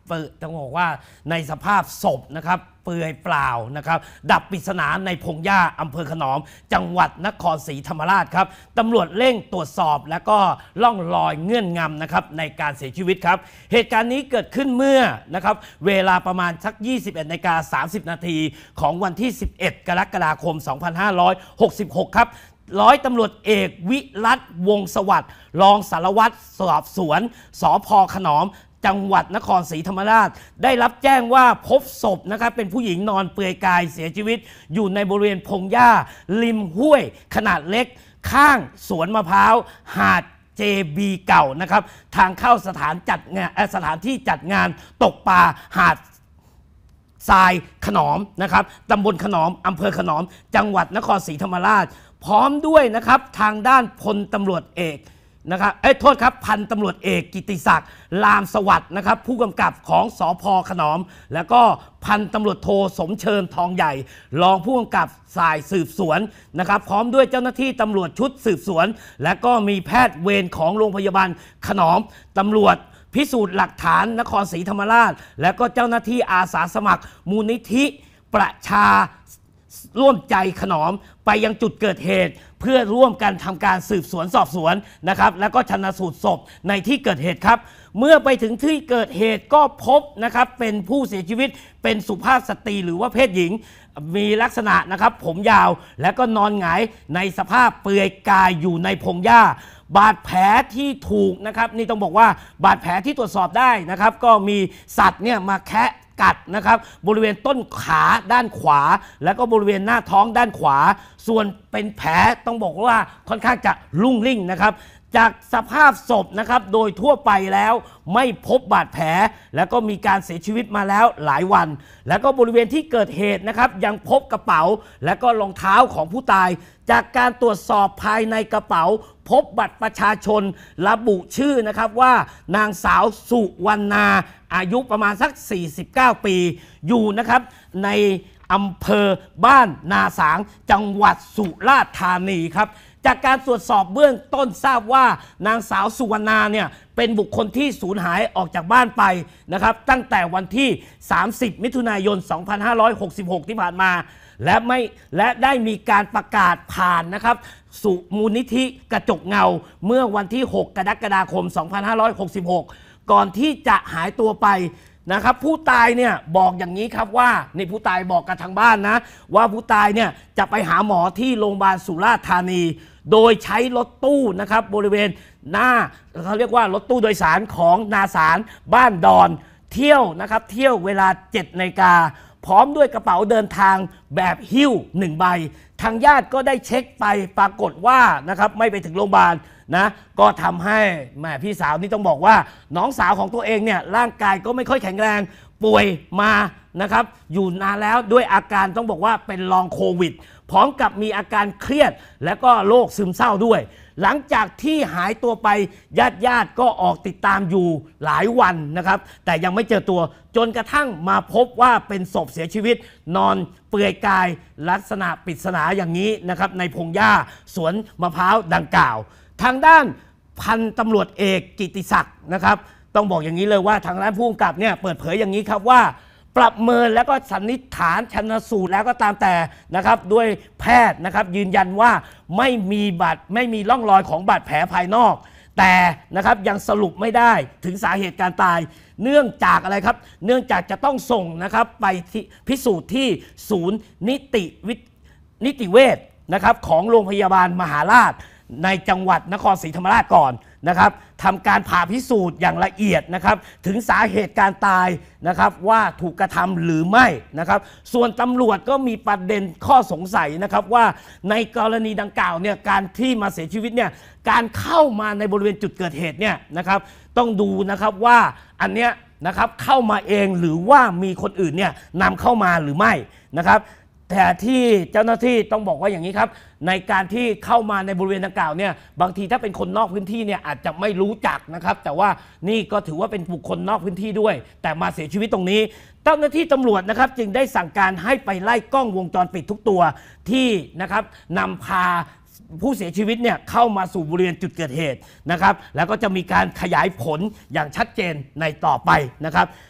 เปิดต้องบอกว่าในสภาพศพนะครับเปลือยเปล่านะครับดับปริศนาในพงหญ้าอำเภอขนอมจังหวัดนครศรีธรรมราชครับตำรวจเร่งตรวจสอบและก็ล่องลอยเงื่อนงำนะครับในการเสียชีวิตครับเหตุการณ์นี้เกิดขึ้นเมื่อนะครับเวลาประมาณสัก ยี่สิบเอ็ดนาฬิกาสามสิบนาทีของวันที่ สิบเอ็ด กรกฎาคม สองพันห้าร้อยหกสิบหก ครับร้อยตำรวจเอกวิรัตวงศ์สวัสดิ์รองสารวัตรสอบสวนสภ.ขนอมจังหวัดนครศรีธรรมราชได้รับแจ้งว่าพบศพนะครับเป็นผู้หญิงนอนเปลือยกายเสียชีวิตอยู่ในบริเวณพงหญ้าริมห้วยขนาดเล็กข้างสวนมะพร้าวหาดเจบีเก่านะครับทางเข้าสถานจัดงานสถานที่จัดงานตกปลาหาดทรายขนอมนะครับตำบลขนอมอำเภอขนอมจังหวัดนครศรีธรรมราชพร้อมด้วยนะครับทางด้านพลตำรวจเอกนะครับเอ้ยโทษครับพันตำรวจเอกกิติศักดิ์ลามสวัสดิ์นะครับผู้กำกับของสภ.ขนอมแล้วก็พันตำรวจโทสมเชิญทองใหญ่รองผู้กำกับฝ่ายสืบสวนนะครับพร้อมด้วยเจ้าหน้าที่ตำรวจชุดสืบสวนและก็มีแพทย์เวรของโรงพยาบาลขนอมตำรวจพิสูจน์หลักฐานนครศรีธรรมราชและก็เจ้าหน้าที่อาสาสมัครมูลนิธิประชาร่วมใจขนอมไปยังจุดเกิดเหตุเพื่อร่วมกันทำการสืบสวนสอบสวนนะครับแล้วก็ชันสูตรศพในที่เกิดเหตุครับเมื่อไปถึงที่เกิดเหตุก็พบนะครับเป็นผู้เสียชีวิตเป็นสุภาพสตรีหรือว่าเพศหญิงมีลักษณะนะครับผมยาวและก็นอนหงายในสภาพเปลือยกายอยู่ในพงหญ้าบาดแผลที่ถูกนะครับนี่ต้องบอกว่าบาดแผลที่ตรวจสอบได้นะครับก็มีสัตว์เนี่ยมาแคะกัดนะครับบริเวณต้นขาด้านขวาแล้วก็บริเวณหน้าท้องด้านขวาส่วนเป็นแผลต้องบอกว่าค่อนข้างจะรุ่งริ่งนะครับจากสภาพศพนะครับโดยทั่วไปแล้วไม่พบบาดแผลแล้วก็มีการเสียชีวิตมาแล้วหลายวันแล้วก็บริเวณที่เกิดเหตุนะครับยังพบกระเป๋าและก็รองเท้าของผู้ตายจากการตรวจสอบภายในกระเป๋าพบบัตรประชาชนระบุชื่อนะครับว่านางสาวสุวรรณาอายุประมาณสักสี่สิบเก้าปีอยู่นะครับในอำเภอบ้านนาสางจังหวัดสุราษฎร์ธานีครับจากการตรวจสอบเบื้องต้นทราบว่านางสาวสุวรรณาเนี่ยเป็นบุคคลที่สูญหายออกจากบ้านไปนะครับตั้งแต่วันที่สามสิบมิถุนายนสองพันห้าร้อยหกสิบหกที่ผ่านมาและไม่และได้มีการประกาศผ่านนะครับสู่มูลนิธิกระจกเงาเมื่อวันที่หกกรกฎาคมสองพันห้าร้อยหกสิบหกก่อนที่จะหายตัวไปนะครับผู้ตายเนี่ยบอกอย่างนี้ครับว่านี่ผู้ตายบอกกับทางบ้านนะว่าผู้ตายเนี่ยจะไปหาหมอที่โรงพยาบาลสุราษฎร์ธานีโดยใช้รถตู้นะครับบริเวณหน้าเขาเรียกว่ารถตู้โดยสารของนาสารบ้านดอนเที่ยวนะครับเที่ยวเวลาเจ็ดนาฬิกาพร้อมด้วยกระเป๋าเดินทางแบบหิ้วหนึ่งใบทางญาติก็ได้เช็คไปปรากฏว่านะครับไม่ไปถึงโรงพยาบาลนะก็ทำให้แม่พี่สาวนี่ต้องบอกว่าน้องสาวของตัวเองเนี่ยร่างกายก็ไม่ค่อยแข็งแรงป่วยมานะครับอยู่นานแล้วด้วยอาการต้องบอกว่าเป็นลองโควิดพร้อมกับมีอาการเครียดและก็โรคซึมเศร้าด้วยหลังจากที่หายตัวไปญาติญาติก็ออกติดตามอยู่หลายวันนะครับแต่ยังไม่เจอตัวจนกระทั่งมาพบว่าเป็นศพเสียชีวิตนอนเปลือยกายลักษณะปริศนาอย่างนี้นะครับในพงหญ้าสวนมะพร้าวดังกล่าวทางด้านพันตำรวจเอกกิติศักดิ์นะครับต้องบอกอย่างนี้เลยว่าทางด้านผู้กำกับเนี่ยเปิดเผยอย่างนี้ครับว่าประเมินแล้วก็สันนิษฐานชันสูตรแล้วก็ตามแต่นะครับด้วยแพทย์นะครับยืนยันว่าไม่มีบาดไม่มีร่องรอยของบาดแผลภายนอกแต่นะครับยังสรุปไม่ได้ถึงสาเหตุการตายเนื่องจากอะไรครับเนื่องจากจะต้องส่งนะครับไปพิสูจน์ที่ศูนย์นิติวินิติเวชนะครับของโรงพยาบาลมหาราชในจังหวัดนครศรีธรรมราชก่อนนะครับทำการผ่าพิสูจน์อย่างละเอียดนะครับถึงสาเหตุการตายนะครับว่าถูกกระทำหรือไม่นะครับส่วนตำรวจก็มีประเด็นข้อสงสัยนะครับว่าในกรณีดังกล่าวเนี่ยการที่มาเสียชีวิตเนี่ยการเข้ามาในบริเวณจุดเกิดเหตุเนี่ยนะครับต้องดูนะครับว่าอันเนี้ยนะครับเข้ามาเองหรือว่ามีคนอื่นเนี่ยนำเข้ามาหรือไม่นะครับแต่ที่เจ้าหน้าที่ต้องบอกว่าอย่างนี้ครับในการที่เข้ามาในบริเวณดังกล่าวเนี่ยบางทีถ้าเป็นคนนอกพื้นที่เนี่ยอาจจะไม่รู้จักนะครับแต่ว่านี่ก็ถือว่าเป็นบุคคลนอกพื้นที่ด้วยแต่มาเสียชีวิตตรงนี้เจ้าหน้าที่ตำรวจนะครับจึงได้สั่งการให้ไปไล่กล้องวงจรปิดทุกตัวที่นะครับนำพาผู้เสียชีวิตเนี่ยเข้ามาสู่บริเวณจุดเกิดเหตุนะครับแล้วก็จะมีการขยายผลอย่างชัดเจนในต่อไปนะครับ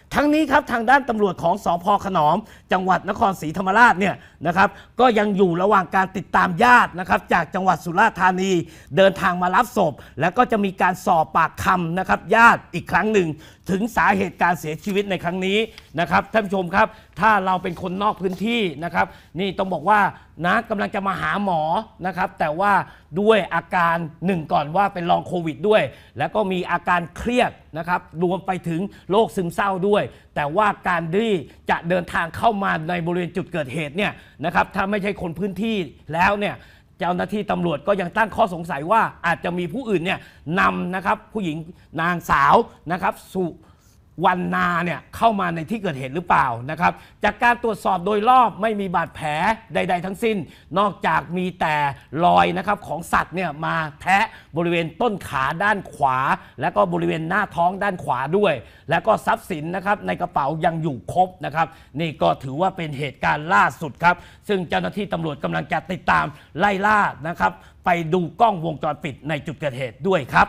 ทั้งนี้ครับทางด้านตำรวจของสภ.ขนอมจังหวัดนครศรีธรรมราชเนี่ยนะครับก็ยังอยู่ระหว่างการติดตามญาตินะครับจากจังหวัดสุราษฎร์ธานีเดินทางมารับศพแล้วก็จะมีการสอบปากคำนะครับญาติอีกครั้งหนึ่งถึงสาเหตุการเสียชีวิตในครั้งนี้นะครับท่านผู้ชมครับถ้าเราเป็นคนนอกพื้นที่นะครับนี่ต้องบอกว่านะกำลังจะมาหาหมอนะครับแต่ว่าด้วยอาการหนึ่งก่อนว่าเป็นลองโควิดด้วยแล้วก็มีอาการเครียดนะครับรวมไปถึงโรคซึมเศร้าด้วยแต่ว่าการที่จะเดินทางเข้ามาในบริเวณจุดเกิดเหตุเนี่ยนะครับถ้าไม่ใช่คนพื้นที่แล้วเนี่ยเจ้าหน้าที่ตำรวจก็ยังตั้งข้อสงสัยว่าอาจจะมีผู้อื่นเนี่ยนำนะครับผู้หญิงนางสาวนะครับสุวรรณาเนี่ยเข้ามาในที่เกิดเหตุหรือเปล่านะครับจากการตรวจสอบโดยรอบไม่มีบาดแผลใดๆทั้งสิ้นนอกจากมีแต่รอยนะครับของสัตว์เนี่ยมาแทะบริเวณต้นขาด้านขวาและก็บริเวณหน้าท้องด้านขวาด้วยแล้วก็ทรัพย์สินนะครับในกระเป๋ายังอยู่ครบนะครับนี่ก็ถือว่าเป็นเหตุการณ์ล่าสุดครับซึ่งเจ้าหน้าที่ตำรวจกำลังจะติดตามไล่ล่านะครับไปดูกล้องวงจรปิดในจุดเกิดเหตุด้วยครับ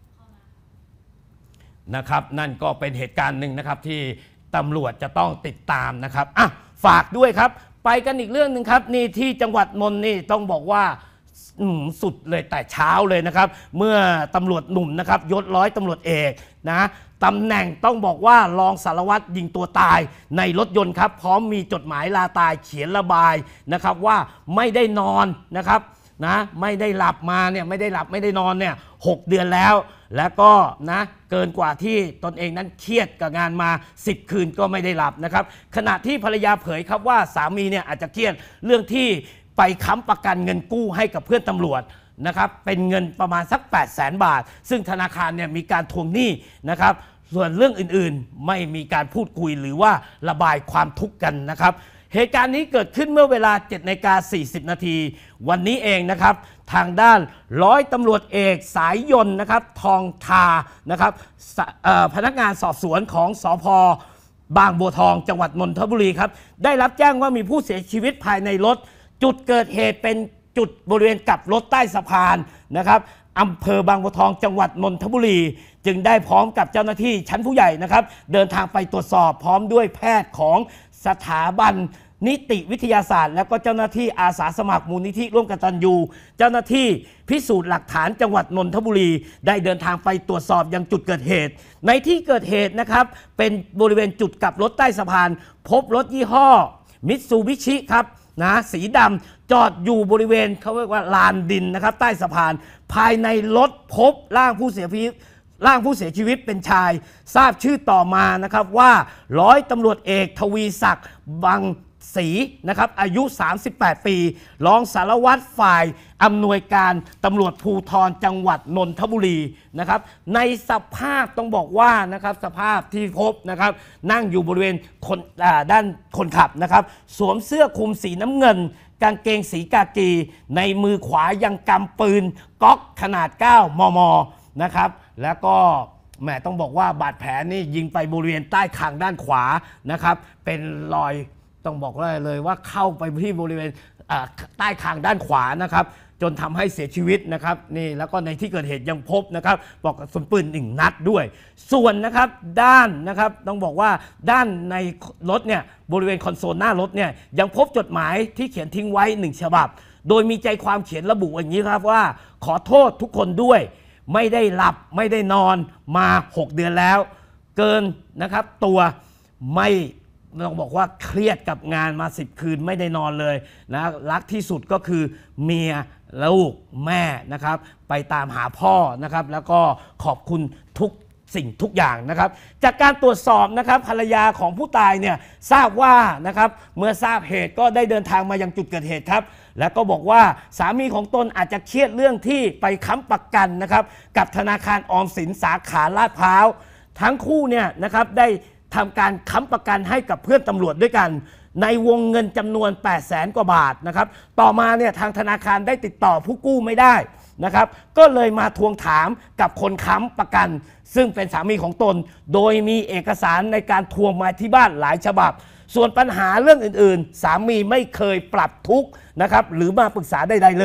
นะครับนั่นก็เป็นเหตุการณ์หนึ่งนะครับที่ตำรวจจะต้องติดตามนะครับอ่ะฝากด้วยครับไปกันอีกเรื่องหนึ่งครับนี่ที่จังหวัดนนท์นี่ต้องบอกว่าสุดเลยแต่เช้าเลยนะครับเมื่อตำรวจหนุ่มนะครับยศร้อยตำรวจเอกนะตำแหน่งต้องบอกว่ารองสารวัตรยิงตัวตายในรถยนต์ครับพร้อมมีจดหมายลาตายเขียนระบายนะครับว่าไม่ได้นอนนะครับนะไม่ได้หลับมาเนี่ยไม่ได้หลับไม่ได้นอนเนี่ยหกเดือนแล้วแล้วก็นะเกินกว่าที่ตนเองนั้นเครียดกับงานมาสิบคืนก็ไม่ได้หลับนะครับขณะที่ภรรยาเผยครับว่าสามีเนี่ยอาจจะเครียดเรื่องที่ไปค้ำประกันเงินกู้ให้กับเพื่อนตำรวจนะครับเป็นเงินประมาณสัก แปดแสน บาทซึ่งธนาคารเนี่ยมีการทวงหนี้นะครับส่วนเรื่องอื่นๆไม่มีการพูดคุยหรือว่าระบายความทุกข์กันนะครับเหตุการณ์นี้เกิดขึ้นเมื่อเวลา เจ็ดนาฬิกาสี่สิบ นาทีวันนี้เองนะครับทางด้านร้อยตำรวจเอกสายยนต์นะครับทองทานะครับพนักงานสอบสวนของสภ.บางบัวทองจังหวัดนนทบุรีครับได้รับแจ้งว่ามีผู้เสียชีวิตภายในรถจุดเกิดเหตุเป็นจุดบริเวณกลับรถใต้สะพานนะครับอำเภอบางบัวทองจังหวัดนนทบุรีจึงได้พร้อมกับเจ้าหน้าที่ชั้นผู้ใหญ่นะครับเดินทางไปตรวจสอบพร้อมด้วยแพทย์ของสถาบันนิติวิทยาศาสตร์แล้วก็เจ้าหน้าที่อาสาสมัครมูลนิธิร่วมกตัญญูเจ้าหน้าที่พิสูจน์หลักฐานจังหวัดนนทบุรีได้เดินทางไปตรวจสอบยังจุดเกิดเหตุในที่เกิดเหตุนะครับเป็นบริเวณจุดกลับรถใต้สะพานพบรถยี่ห้อมิตซูบิชิครับนะสีดำจอดอยู่บริเวณเขาเรียกว่าลานดินนะครับใต้สะพานภายในรถพบร่างผู้เสียชีวิตร่างผู้เสียชีวิตเป็นชายทราบชื่อต่อมานะครับว่าร้อยตำรวจเอกทวีศักดิ์บังศรีนะครับอายุสามสิบแปดปีรองสารวัตรฝ่ายอำนวยการตำรวจภูธรจังหวัดนนทบุรีนะครับในสภาพต้องบอกว่านะครับสภาพที่พบนะครับนั่งอยู่บริเวณคนด้านคนขับนะครับสวมเสื้อคลุมสีน้ำเงินกางเกงสีกากีในมือขวายังกำปืนก๊อกขนาดเก้ามมนะครับแล้วก็แหมต้องบอกว่าบาดแผลนี่ยิงไปบริเวณใต้คางด้านขวานะครับเป็นรอยต้องบอกเลยว่าเข้าไปที่บริเวณใต้คางด้านขวานะครับจนทำให้เสียชีวิตนะครับนี่แล้วก็ในที่เกิดเหตุยังพบนะครับปลอกกระสุนปืนหนึ่งนัดด้วยส่วนนะครับด้านนะครับต้องบอกว่าด้านในรถเนี่ยบริเวณคอนโซลหน้ารถเนี่ยยังพบจดหมายที่เขียนทิ้งไว้หนึ่งฉบับโดยมีใจความเขียนระบุอย่างนี้ครับว่าขอโทษทุกคนด้วยไม่ได้หลับไม่ได้นอนมาหกเดือนแล้วเกินนะครับตัวไม่ต้องบอกว่าเครียดกับงานมาสิบคืนไม่ได้นอนเลยนะรักที่สุดก็คือเมียลูกแม่นะครับไปตามหาพ่อนะครับแล้วก็ขอบคุณทุกสิ่งทุกอย่างนะครับจากการตรวจสอบนะครับภรรยาของผู้ตายเนี่ยทราบว่านะครับเมื่อทราบเหตุก็ได้เดินทางมายังจุดเกิดเหตุครับแล้วก็บอกว่าสามีของตนอาจจะเครียดเรื่องที่ไปค้ำประกันนะครับกับธนาคารออมสินสาขาลาดพร้าวทั้งคู่เนี่ยนะครับได้ทำการค้ำประกันให้กับเพื่อนตำรวจด้วยกันในวงเงินจำนวนแปดแสนกว่าบาทนะครับต่อมาเนี่ยทางธนาคารได้ติดต่อผู้กู้ไม่ได้นะครับก็เลยมาทวงถามกับคนค้ำประกันซึ่งเป็นสามีของตนโดยมีเอกสารในการทวงมาที่บ้านหลายฉบับส่วนปัญหาเรื่องอื่นๆสามีไม่เคยปรับทุกข์นะครับหรือมาปรึกษาใดๆเลย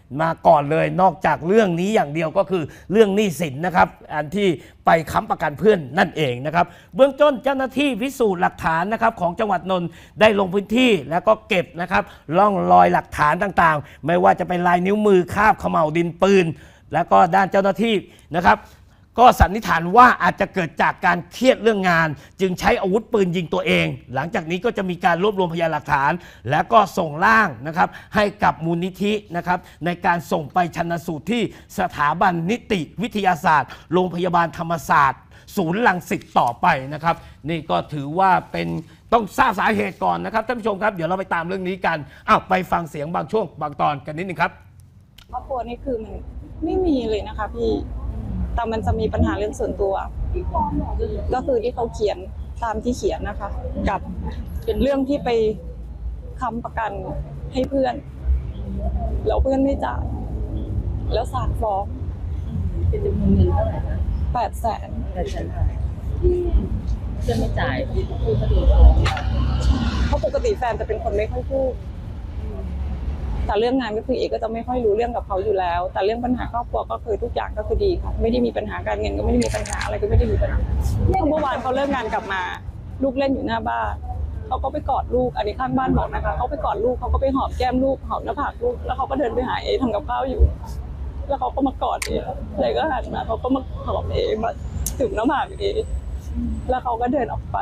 มาก่อนเลยนอกจากเรื่องนี้อย่างเดียวก็คือเรื่องหนี้สินนะครับอันที่ไปค้ำประกันเพื่อนนั่นเองนะครับเบื้องต้นเจ้าหน้าที่พิสูจน์หลักฐานนะครับของจังหวัดนนท์ได้ลงพื้นที่แล้วก็เก็บนะครับร่องรอยหลักฐานต่างๆไม่ว่าจะเป็นลายนิ้วมือคาบเขม่าวดินปืนแล้วก็ด้านเจ้าหน้าที่นะครับก็สันนิษฐานว่าอาจจะเกิดจากการเครียดเรื่องงานจึงใช้อาวุธปืนยิงตัวเองหลังจากนี้ก็จะมีการรวบรวมพยานหลักฐานแล้วก็ส่งร่างนะครับให้กับมูลนิธินะครับในการส่งไปชันสูตรที่สถาบันนิติวิทยาศาสตร์โรงพยาบาลธรรมศาสตร์ศูนย์รังสิตต่อไปนะครับนี่ก็ถือว่าเป็นต้องทราบสาเหตุก่อนนะครับท่านผู้ชมครับเดี๋ยวเราไปตามเรื่องนี้กันอ้าวไปฟังเสียงบางช่วงบางตอนกันนิดนึงครับครอบครัวนี่คือมันไม่มีเลยนะคะพี่แต่มันจะมีปัญหาเรื่องส่วนตัวก็คือที่เขาเขียนตามที่เขียนนะคะกับเป็นเรื่องที่ไปค้ำประกันให้เพื่อนแล้วเพื่อนไม่จ่ายแล้วศาลฟ้องเป็นจำนวนเงินเท่าไหร่คะแปดแสนแปดแสนเพื่อนไม่จ่ายคือพูดเขาโดนฟ้องเพราะปกติแฟนจะเป็นคนไม่ค่อยพูดแต่เรื่องงานก็คือเอกก็จะไม่ค่อยรู้เรื่องกับเขาอยู่แล้วแต่เรื่องปัญหาครอบครัวก็คือทุกอย่างก็คือดีค่ะไม่ได้มีปัญหาการเงินก็ไม่ได้มีปัญหาอะไรก็ไม่ได้มีปัญหาเมื่อวานเขาเลิกงานกลับมาลูกเล่นอยู่หน้าบ้านเขาก็ไปกอดลูกอันนี้ข้างบ้านบอกนะคะเขาไปกอดลูกเขาก็ไปหอมแก้มลูกหอมหน้าผากลูกแล้วเขาก็เดินไปหาเอทำกับข้าวอยู่แล้วเขาก็มากอดเอเลยก็หันมาเขาก็มาหอมเอมาถึงหน้าผากเอแล้วเขาก็เดินออกไป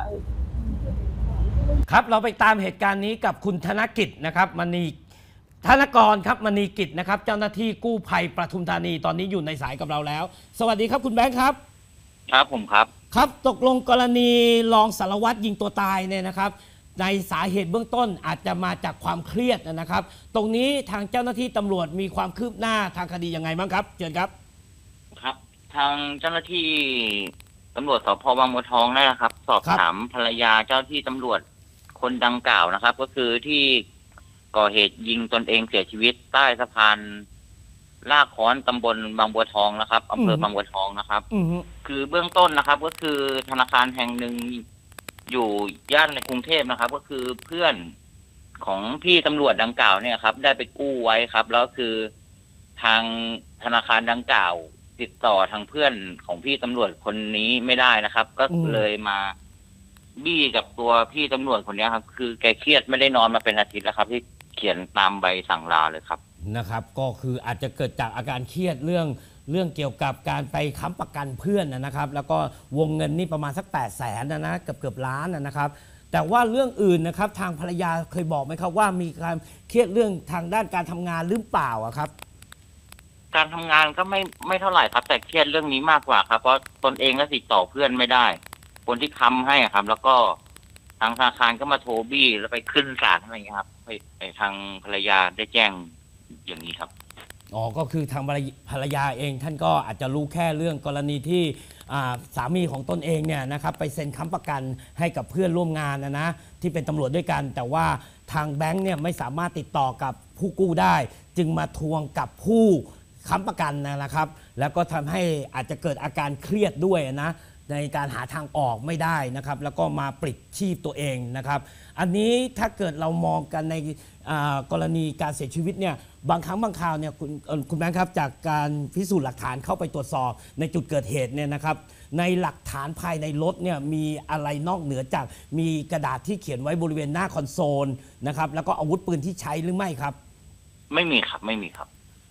ครับเราไปตามเหตุการณ์นี้กับคุณธนกิจนะครับมณีธนกรครับมณีกิจนะครับเจ้าหน้าที่กู้ภัยปทุมธานีตอนนี้อยู่ในสายกับเราแล้ว สวัสดีครับคุณแบงค์ครับครับผมครับครับตกลงกรณีรองสารวัตรยิงตัวตายเนี่ยนะครับในสาเหตุเบื้องต้นอาจจะมาจากความเครียดนะครับตรงนี้ทางเจ้าหน้าที่ตำรวจมีความคืบหน้าทางคดียังไงบ้างครับเชิญครับครับทางเจ้าหน้าที่ตำรวจสพบางบัวทองได้นะครับสอบถามภรรยาเจ้าที่ตำรวจคนดังกล่าวนะครับก็คือที่ก่อเหตุยิงตนเองเสียชีวิตใต้สะพานลากค้อนตำบลบางบัวทองนะครับอำเภอบางบัวทองนะครับคือเบื้องต้นนะครับก็คือธนาคารแห่งหนึ่งอยู่ย่านในกรุงเทพนะครับก็คือเพื่อนของพี่ตำรวจดังกล่าวเนี่ยครับได้ไปกู้ไว้ครับแล้วคือทางธนาคารดังกล่าวติดต่อทางเพื่อนของพี่ตำรวจคนนี้ไม่ได้นะครับก็เลยมาบี้กับตัวพี่ตำรวจคนนี้ครับคือแกเครียดไม่ได้นอนมาเป็นอาทิตย์แล้วครับที่เขียนตามใบสั่งลาเลยครับนะครับก็คืออาจจะเกิดจากอาการเครียดเรื่องเรื่องเกี่ยวกับการไปค้ำประกันเพื่อนนะครับแล้วก็วงเงินนี่ประมาณสักแปดแสนนะนะเกือบเกือบล้านนะครับแต่ว่าเรื่องอื่นนะครับทางภรรยาเคยบอกไหมครับว่ามีการเครียดเรื่องทางด้านการทำงานหรือเปล่าครับการทำงานก็ไม่ไม่เท่าไหร่ครับแต่เครียดเรื่องนี้มากกว่าครับเพราะตนเองก็ติดต่อเพื่อนไม่ได้คนที่ค้ำให้ครับแล้วก็ทางธนาคารก็มาโทรบี้แล้วไปขึ้นศาลอะไรอย่างนี้ครับไปทางภรรยาได้แจ้งอย่างนี้ครับอ๋อก็คือทางภรรยาเองท่านก็อาจจะรู้แค่เรื่องกรณีที่สามีของตนเองเนี่ยนะครับไปเซ็นค้ำประกันให้กับเพื่อนร่วมงานนะนะที่เป็นตำรวจด้วยกันแต่ว่าทางแบงค์เนี่ยไม่สามารถติดต่อกับผู้กู้ได้จึงมาทวงกับผู้ค้ำประกันนะครับแล้วก็ทำให้อาจจะเกิดอาการเครียดด้วยนะในการหาทางออกไม่ได้นะครับแล้วก็มาปลิดชีพตัวเองนะครับอันนี้ถ้าเกิดเรามองกันในกรณีการเสียชีวิตเนี่ยบางครั้งบางคราวเนี่ยคุณคุณแบงค์ครับจากการพิสูจน์หลักฐานเข้าไปตรวจสอบในจุดเกิดเหตุเนี่ยนะครับในหลักฐานภายในรถเนี่ยมีอะไรนอกเหนือจากมีกระดาษที่เขียนไว้บริเวณหน้าคอนโซลนะครับแล้วก็อาวุธปืนที่ใช้หรือไม่ครับไม่มีครับไม่มีครับ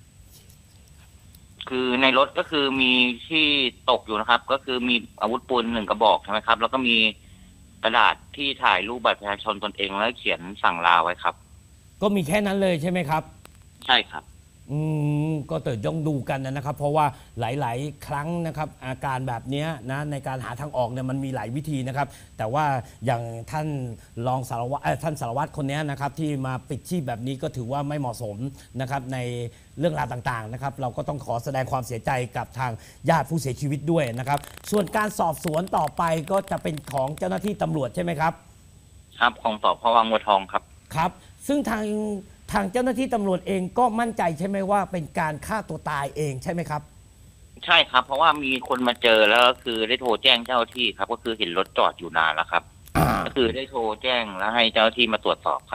คือในรถก็คือมีที่ตกอยู่นะครับก็คือมีอาวุธปืนหนึ่งกระบอกใช่ไหมครับแล้วก็มีกระดาษที่ถ่ายรูปบัตรประชาชนตนเองแล้วเขียนสั่งลาไว้ครับก็มีแค่นั้นเลยใช่ไหมครับใช่ครับอืมก็เติดย่องดูกันนะครับเพราะว่าหลายๆครั้งนะครับอาการแบบนี้นะในการหาทางออกเนี่ยมันมีหลายวิธีนะครับแต่ว่าอย่างท่านรองสารวัตรท่านสารวัตรคนนี้นะครับที่มาปิดชีพแบบนี้ก็ถือว่าไม่เหมาะสมนะครับในเรื่องราวต่างๆนะครับเราก็ต้องขอแสดงความเสียใจกับทางญาติผู้เสียชีวิตด้วยนะครับส่วนการสอบสวนต่อไปก็จะเป็นของเจ้าหน้าที่ตำรวจใช่ไหมครับครับของสพบางบัวทองครับครับซึ่งทางทางเจ้าหน้าที่ตำรวจเองก็มั่นใจใช่ไหมว่าเป็นการฆ่าตัวตายเองใช่ไหมครับใช่ครับเพราะว่ามีคนมาเจอแล้วก็คือได้โทรแจ้งเจ้าที่ครับก็คือเห็นรถจอดอยู่นานแล้วครับก็คือได้โทรแจ้งแล้วให้เจ้าที่มาตรวจสอบครับ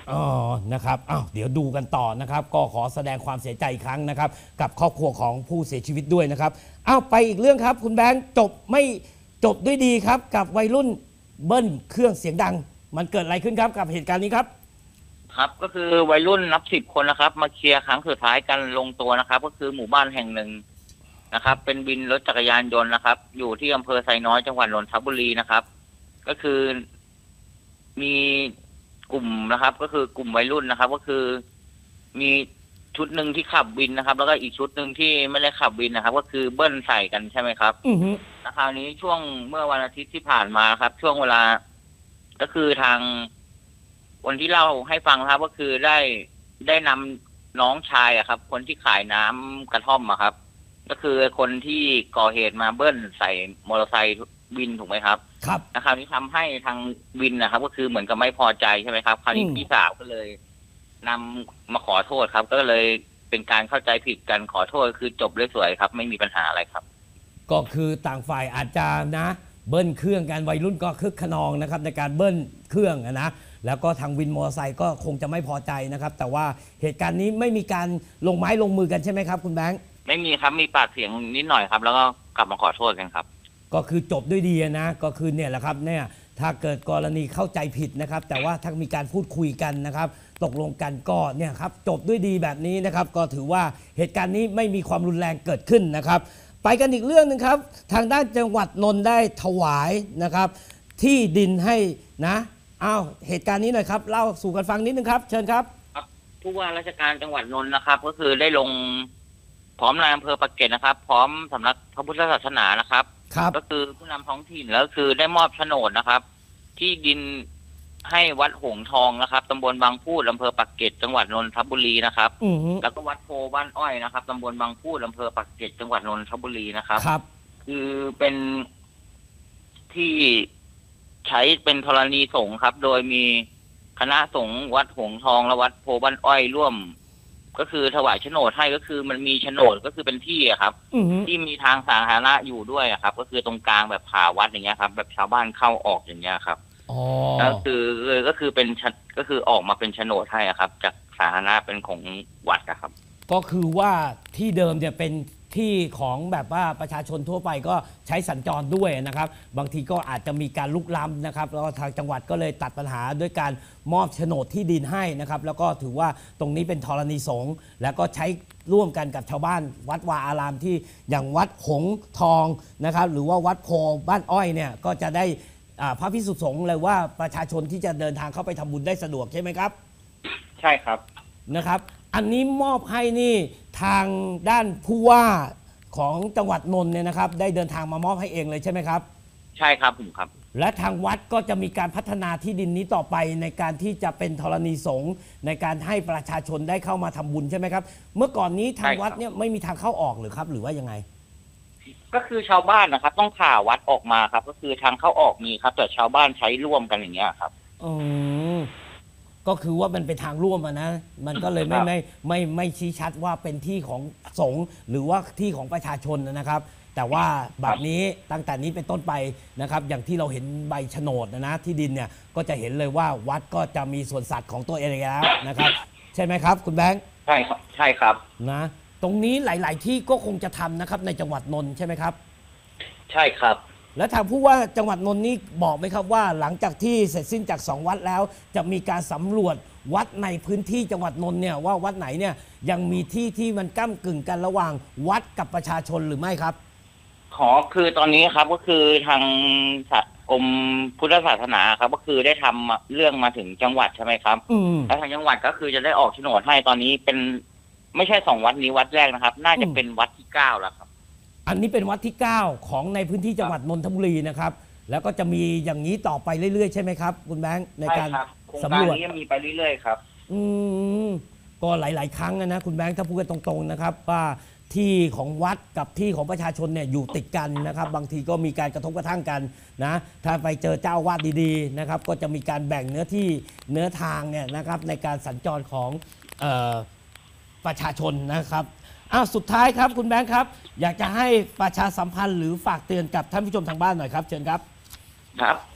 อ๋อ นะครับ อ้าว เดี๋ยวดูกันต่อนะครับ ก็ขอแสดงความเสียใจอีกครั้งนะครับ กับครอบครัวของผู้เสียชีวิตด้วยนะครับ อ้าว ไปอีกเรื่องครับ คุณแบงค์จบไม่จบด้วยดีครับ กับวัยรุ่นเบิ้ลเครื่องเสียงดัง มันเกิดอะไรขึ้นครับกับเหตุการณ์นี้ครับครับก็คือวัยรุ่นนับสิบคนนะครับ มาเคลียร์ครั้งสุดท้ายกันลงตัวนะครับ ก็คือหมู่บ้านแห่งหนึ่งนะครับ เป็นวินรถจักรยานยนต์นะครับ อยู่ที่อำเภอไซน้อยจังหวัดนนทบุรีนะครับ ก็คือมีกลุ่มนะครับ ก็คือกลุ่มวัยรุ่นนะครับ ก็คือมีชุดหนึ่งที่ขับวินนะครับ แล้วก็อีกชุดหนึ่งที่ไม่ได้ขับวินนะครับ ก็คือเบิ้ลใส่กันใช่ไหมครับอือฮึคราวนี้ช่วงเมื่อวันอาทิตย์ที่ผ่านมาครับ ช่วงเวลาก็คือทางคนที่เล่าให้ฟังครับ ก็คือได้ได้นำน้องชายอะครับ คนที่ขายน้ำกระท่อมอะครับ ก็คือคนที่ก่อเหตุมาเบิ้ลใส่มอเตอร์ไซค์วินถูกไหมครับครับนะครับนี้ทำให้ทางวินนะครับ ก็คือเหมือนกับไม่พอใจใช่ไหมครับคราวนี้อืมพี่สาวก็เลยนำมาขอโทษครับ ก็เลยเป็นการเข้าใจผิดกันขอโทษคือจบด้วยสวยครับ ไม่มีปัญหาอะไรครับก็คือต่างฝ่ายอาจจะนะเบิ้ลเครื่องกันวัยรุ่นก็คึกขนองนะครับในการเบิ้ลเครื่องอะนะแล้วก็ทางวินมอเตอร์ไซค์ก็คงจะไม่พอใจนะครับ แต่ว่าเหตุการณ์นี้ไม่มีการลงไม้ลงมือกันใช่ไหมครับคุณแบงค์ไม่มีครับมีปากเสียงนิดหน่อยครับ แล้วก็กลับมาขอโทษกันครับก็คือจบด้วยดีนะก็คือเนี่ยแหละครับเนี่ยถ้าเกิดกรณีเข้าใจผิดนะครับ แต่ว่าถ้ามีการพูดคุยกันนะครับ ตกลงกันก็เนี่ยครับจบด้วยดีแบบนี้นะครับ ก็ถือว่าเหตุการณ์นี้ไม่มีความรุนแรงเกิดขึ้นนะครับ ไปกันอีกเรื่องหนึงครับ ทางด้านจังหวัดนนท์ได้ถวายนะครับ ที่ดินให้นะอ้าวเหตุการณ์นี้หน่อยครับเล่าสู่กันฟังนิดนึงครับเชิญครับผู้ว่าราชการจังหวัดนนท์นะครับ ก็คือได้ลงพร้อมนายอำเภอปากเกร็ดนะครับ พร้อมสำนักพระพุทธศาสนานะครับครับก็คือผู้นำท้องถิ่นแล้วคือได้มอบโฉนดนะครับ ที่ดินให้วัดหงส์ทองนะครับตำบลบางพูดอำเภอปากเกร็ดจังหวัดนนทบุรีนะครับอือฮึแล้วก็วัดโพบ้านอ้อยนะครับตำบลบางพูดอำเภอปากเกร็ดจังหวัดนนทบุรีนะครับครับคือเป็นที่ใช้เป็นธรณีสงฆ์ครับ โดยมีคณะสงฆ์วัดหงส์ทองและวัดโพบ้านอ้อยร่วม ก็คือถวายโฉนดให้ก็คือมันมีโฉนดก็คือเป็นที่อะครับอือฮึที่มีทางสาธารณะอยู่ด้วยอะครับ ก็คือตรงกลางแบบผาวัดอย่างเงี้ยครับ แบบชาวบ้านเข้าออกอย่างเงี้ยครับอ๋อก็คือก็คือเป็นชก็คือออกมาเป็นโฉนดให้อะครับ จากสาธารณะเป็นของวัดอะครับก็คือว่าที่เดิมเนี่ยเป็นที่ของแบบว่าประชาชนทั่วไปก็ใช้สัญจรด้วยนะครับ บางทีก็อาจจะมีการลุกล้ำนะครับแล้วก็ทางจังหวัดก็เลยตัดปัญหาด้วยการมอบโฉนดที่ดินให้นะครับ แล้วก็ถือว่าตรงนี้เป็นธรณีสงฆ์แล้วก็ใช้ร่วมกันกับชาวบ้าน วัดวาอารามที่อย่างวัดหงส์ทองนะครับ หรือว่าวัดโพบ้านอ้อยเนี่ยก็จะได้อ่าพระภิกษุสงฆ์เลยว่าประชาชนที่จะเดินทางเข้าไปทำบุญได้สะดวกใช่ไหมครับใช่ครับนะครับ อันนี้มอบให้นี่ทางด้านผู้ว่าของจังหวัดนนท์เนี่ยนะครับ ได้เดินทางมามอบให้เองเลยใช่ไหมครับใช่ครับผมครับและทางวัดก็จะมีการพัฒนาที่ดินนี้ต่อไปในการที่จะเป็นธรณีสงฆ์ในการให้ประชาชนได้เข้ามาทำบุญใช่ไหมครับ เมื่อก่อนนี้ทางวัดเนี่ยไม่มีทางเข้าออกหรือครับ หรือว่ายังไงก็คือชาวบ้านนะครับ ต้องผ่าวัดออกมาครับ ก็คือทางเข้าออกมีครับ แต่ชาวบ้านใช้ร่วมกันอย่างเงี้ยครับอืมก็คือว่ามันเป็นทางร่วมอะนะ มันก็เลยไม่ครับไม่ไม่ไม่ชี้ชัดว่าเป็นที่ของสงฆ์หรือว่าที่ของประชาชนนะครับ แต่ว่าแบบนี้ตั้งแต่นี้เป็นต้นไปนะครับ อย่างที่เราเห็นใบโฉนดนะนะที่ดินเนี่ยก็จะเห็นเลยว่าวัดก็จะมีสวนสัตว์ของตัวเองแล้วนะครับ ใช่ไหมครับ คุณแบงค์ใช่ครับ ใช่ครับนะตรงนี้หลาย ๆ ที่ก็คงจะทำนะครับในจังหวัดนนท์ใช่ไหมครับใช่ครับแล้วทางผู้ว่าจังหวัดนนท์นี่บอกไหมครับว่าหลังจากที่เสร็จสิ้นจากสองวัดแล้ว จะมีการสำรวจวัดในพื้นที่จังหวัดนนท์เนี่ยว่าวัดไหนเนี่ยยังมีที่ที่มันก้ากึ่งกันระหว่างวัดกับประชาชนหรือไม่ครับขอคือตอนนี้ครับก็คือทางกรมพุทธศาสนาครับ ก็คือได้ทำเรื่องมาถึงจังหวัดใช่ไหมครับอืมแล้วทางจังหวัดก็คือจะได้ออกโฉนดให้ตอนนี้เป็นไม่ใช่สองวัดนี้วัดแรกนะครับ น่าจะเป็นวัดที่เก้าแล้วครับอันนี้เป็นวัดที่เก้าของในพื้นที่จังหวัดนนทบุรีนะครับ แล้วก็จะมีอย่างนี้ต่อไปเรื่อย ๆ ใช่ไหมครับคุณแบงค์ในการใช่ครับโครงการสำรวจนี้ยังมีไปเรื่อยๆครับอืมก็หลาย ๆ ครั้งนะคุณแบงค์ถ้าพูดกันตรง ๆ นะครับว่าที่ของวัดกับที่ของประชาชนเนี่ยอยู่ติดกันนะครับ บางทีก็มีการกระทบกระทั่งกันนะถ้าไปเจอเจ้าวาดดีๆนะครับก็จะมีการแบ่งเนื้อที่เนื้อทางเนี่ยนะครับในการสัญจรของเอ่อประชาชนนะครับอ้าวสุดท้ายครับคุณแบงค์ครับ อยากจะให้ประชาสัมพันธ์หรือฝากเตือนกับท่านผู้ชมทางบ้านหน่อยครับเชิญครับครับ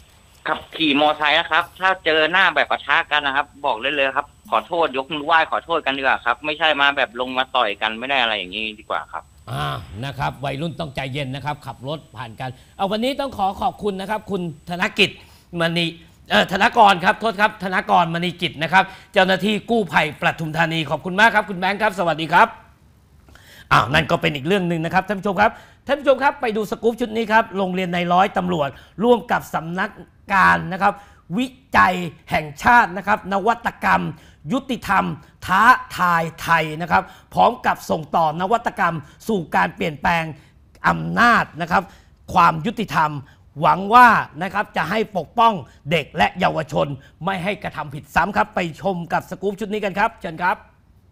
ขับขี่มอไซค์นะครับถ้าเจอหน้าแบบปะทะกันนะครับบอกเลยเลยครับขอโทษยกมือไหว้ขอโทษกันดีกว่าครับไม่ใช่มาแบบลงมาต่อยกันไม่ได้อะไรอย่างนี้ดีกว่าครับอ่านะครับวัยรุ่นต้องใจเย็นนะครับขับรถผ่านกันเอาวันนี้ต้องขอขอบคุณนะครับคุณธนกิจมณีเอ่อธนกรครับโทษครับธนกรมณีกิจนะครับเจ้าหน้าที่กู้ภัยปทุมธานีขอบคุณมากครับคุณแบงค์ครับสวัสดีครับอ้าวนั่นก็เป็นอีกเรื่องหนึ่งนะครับท่านผู้ชมครับท่านผู้ชมครับไปดูสกู๊ปชุดนี้ครับโรงเรียนในร้อยตำรวจร่วมกับสำนักการนะครับวิจัยแห่งชาตินะครับนวัตกรรมยุติธรรมท้าทายไทยนะครับพร้อมกับส่งต่อนวัตกรรมสู่การเปลี่ยนแปลงอำนาจนะครับความยุติธรรมหวังว่านะครับจะให้ปกป้องเด็กและเยาวชนไม่ให้กระทำผิดซ้ำครับไปชมกับสกู๊ปชุดนี้กันครับเชิญครับ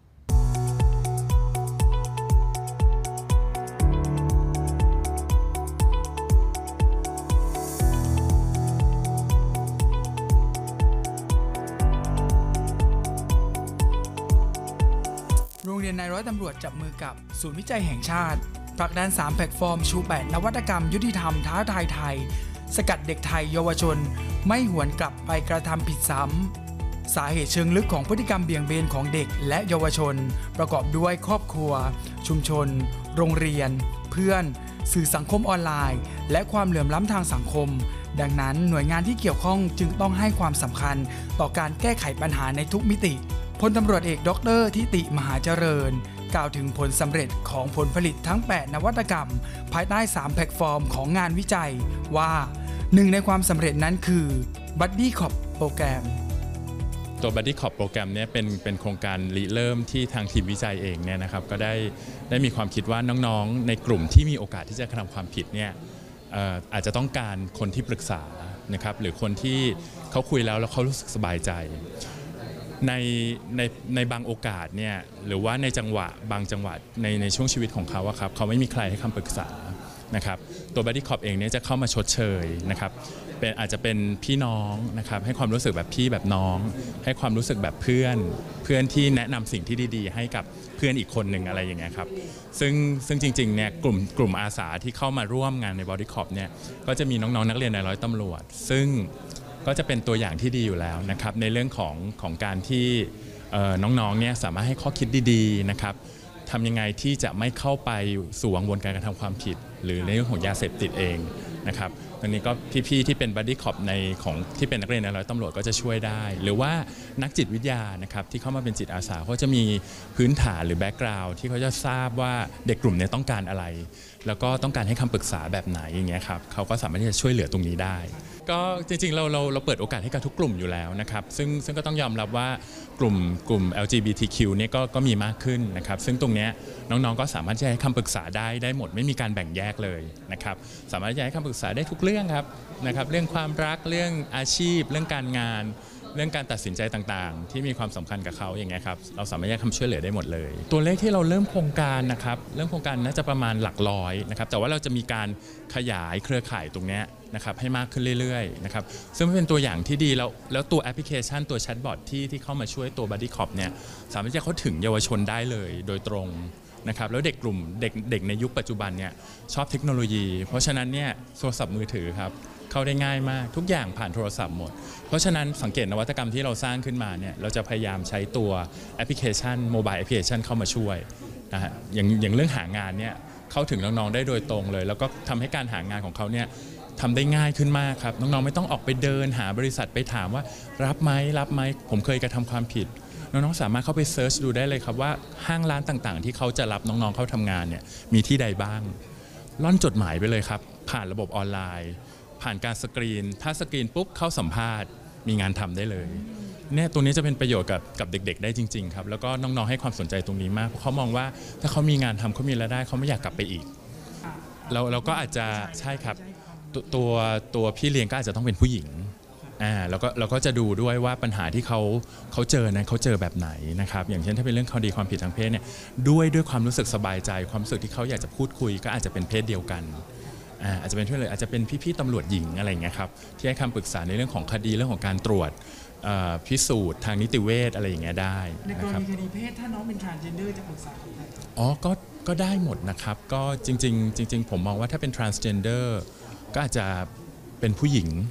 โรงเรียนนายร้อยตำรวจจับมือกับศูนย์วิจัยแห่งชาติผลักดันสามแพลตฟอร์มชูแปดนวัตกรรมยุติธรรมท้าทายไทยสกัดเด็กไทยเยาวชนไม่หวนกลับไปกระทำผิดซ้ำสาเหตุเชิงลึกของพฤติกรรมเบี่ยงเบนของเด็กและเยาวชนประกอบด้วยครอบครัวชุมชนโรงเรียนเพื่อนสื่อสังคมออนไลน์และความเหลื่อมล้ำทางสังคมดังนั้นหน่วยงานที่เกี่ยวข้องจึงต้องให้ความสำคัญต่อการแก้ไขปัญหาในทุกมิติพลตำรวจเอกดร.ทิติมหาเจริญกล่าวถึงผลสำเร็จของผลผลิตทั้งแปดนวัตกรรมภายใต้สามแพลตฟอร์มของงานวิจัยว่าหนึ่งในความสำเร็จนั้นคือ Buddy Cop โปรแกรมตัว Buddy Cop โปรแกรมนี้เป็นเป็นโครงการริเริ่มที่ทางทีมวิจัยเองเนี่ยนะครับก็ได้ได้มีความคิดว่าน้องๆในกลุ่มที่มีโอกาสที่จะกระทำความผิดเนี่ย เอ่อ อาจจะต้องการคนที่ปรึกษานะครับหรือคนที่เขาคุยแล้วแล้วเขารู้สึกสบายใจในในในบางโอกาสเนี่ยหรือว่าในจังหวะบางจังหวะในในช่วงชีวิตของเขาอะครับเขาไม่มีใครให้คำปรึกษานะครับตัว Buddy Cop เองเนี่ยจะเข้ามาชดเชยนะครับเป็นอาจจะเป็นพี่น้องนะครับให้ความรู้สึกแบบพี่แบบน้องให้ความรู้สึกแบบเพื่อนเพื่อนที่แนะนำสิ่งที่ดีๆให้กับเพื่อนอีกคนหนึ่งอะไรอย่างเงี้ยครับซึ่งซึ่งจริงๆเนี่ยกลุ่มกลุ่มอาสาที่เข้ามาร่วมงานใน Buddy Cop เนี่ยก็จะมีน้องๆนักเรียนในร้อยตำรวจซึ่งก็จะเป็นตัวอย่างที่ดีอยู่แล้วนะครับในเรื่องของของการที่น้องๆเนี่ยสามารถให้ข้อคิดดีๆนะครับทำยังไงที่จะไม่เข้าไปสู่วังวนการกระทำความผิดหรือในเรื่องของยาเสพติดเองนะครับตอนนี้ก็พี่ๆที่เป็น Buddy Cop ในของที่เป็นนักเรียนในร้อยตำรวจก็จะช่วยได้หรือว่านักจิตวิทยานะครับที่เข้ามาเป็นจิตอาสาเขาจะมีพื้นฐานหรือแบ็กกราวด์ที่เขาจะทราบว่าเด็กกลุ่มนี้ต้องการอะไรแล้วก็ต้องการให้คำปรึกษาแบบไหนอย่างเงี้ยครับเขาก็สามารถที่จะช่วยเหลือตรงนี้ได้ก็จริงๆเราเราเราเปิดโอกาสให้กับทุกกลุ่มอยู่แล้วนะครับซึ่งซึ่งก็ต้องยอมรับว่ากลุ่มกลุ่ม แอล จี บี ที คิว เนี่ยก็ก็มีมากขึ้นนะครับซึ่งตรงเนี้ยน้องๆก็สามารถจะให้คำปรึกษาได้ได้หมดไม่มีการแบ่งแยกเลยนะครับสามารถจะให้คำปรึกษาได้ทุกเรื่องครับนะครับเรื่องความรักเรื่องอาชีพเรื่องการงานเรื่องการตัดสินใจต่างๆที่มีความสำคัญกับเขาอย่างเงี้ยครับเราสามารถให้คำช่วยเหลือได้หมดเลยตัวเลขที่เราเริ่มโครงการนะครับเริ่มโครงการน่าจะประมาณหลักร้อยนะครับแต่ว่าเราจะมีการขยายเครือข่ายตรงเนี้ยนะครับให้มากขึ้นเรื่อยๆนะครับซึ่งเป็นตัวอย่างที่ดีแล้วแล้วตัวแอปพลิเคชันตัวแชทบอทที่ที่เข้ามาช่วยตัว Buddy Cop เนี่ยสามารถจะเข้าถึงเยาวชนได้เลยโดยตรงนะครับแล้วเด็กกลุ่มเด็กเด็กในยุคปัจจุบันเนี่ยชอบเทคโนโลยีเพราะฉะนั้นเนี่ยโทรศัพท์มือถือครับเข้าได้ง่ายมากทุกอย่างผ่านโทรศัพท์หมดเพราะฉะนั้นสังเกตนวัตกรรมที่เราสร้างขึ้นมาเนี่ยเราจะพยายามใช้ตัวแอปพลิเคชันโมบายแอปพลิเคชันเข้ามาช่วยนะฮะอย่างอย่างเรื่องหางานเนี่ยเข้าถึงน้องๆได้โดยตรงเลยแล้วก็ทำให้การหางานของเขาเนี่ยทำได้ง่ายขึ้นมากครับน้องๆไม่ต้องออกไปเดินหาบริษัทไปถามว่ารับไหมรับไหมผมเคยกระทำความผิดน้องๆสามารถเข้าไปเซิร์ชดูได้เลยครับว่าห้างร้านต่างๆที่เขาจะรับน้องๆเข้าทำงานเนี่ยมีที่ใดบ้างล่อนจดหมายไปเลยครับผ่านระบบออนไลน์ผ่านการสกรีนถ้าสกรีนปุ๊บเข้าสัมภาษณ์มีงานทำได้เลยเนี่ยตรงนี้จะเป็นประโยชน์กับกับเด็กๆได้จริงๆครับแล้วก็น้องๆให้ความสนใจตรงนี้มากเพราะเขามองว่าถ้าเขามีงานทำเขามีรายได้เขาไม่อยากกลับไปอีกเราเราก็อาจจะใช่ครับตัวตัวพี่เลี้ยงก็อาจจะต้องเป็นผู้หญิงอ่าแล้วก็เราก็จะดูด้วยว่าปัญหาที่เขาเขาเจอนั้นเขาเจอแบบไหนนะครับอย่างเช่นถ้าเป็นเรื่องคดีความผิดทางเพศเนี่ยด้วยด้วยความรู้สึกสบายใจความรู้สึกที่เขาอยากจะพูดคุยก็อาจจะเป็นเพศเดียวกันอาจจะเป็นช่วยเลยอาจจะเป็นพี่ๆตำรวจหญิงอะไรอย่างเงี้ยครับที่ให้คำปรึกษาในเรื่องของคดีเรื่องของการตรวจพิสูจน์ทางนิติเวชอะไรอย่างเงี้ยได้ในกรณีคดีเพศถ้าน้องเป็น transgender จะปรึกษาใครอ๋อก็ก็ได้หมดนะครับก็จริงๆจริงๆผมมองว่าถ้าเป็น transgender ก็อาจจะเป็นผู้หญิง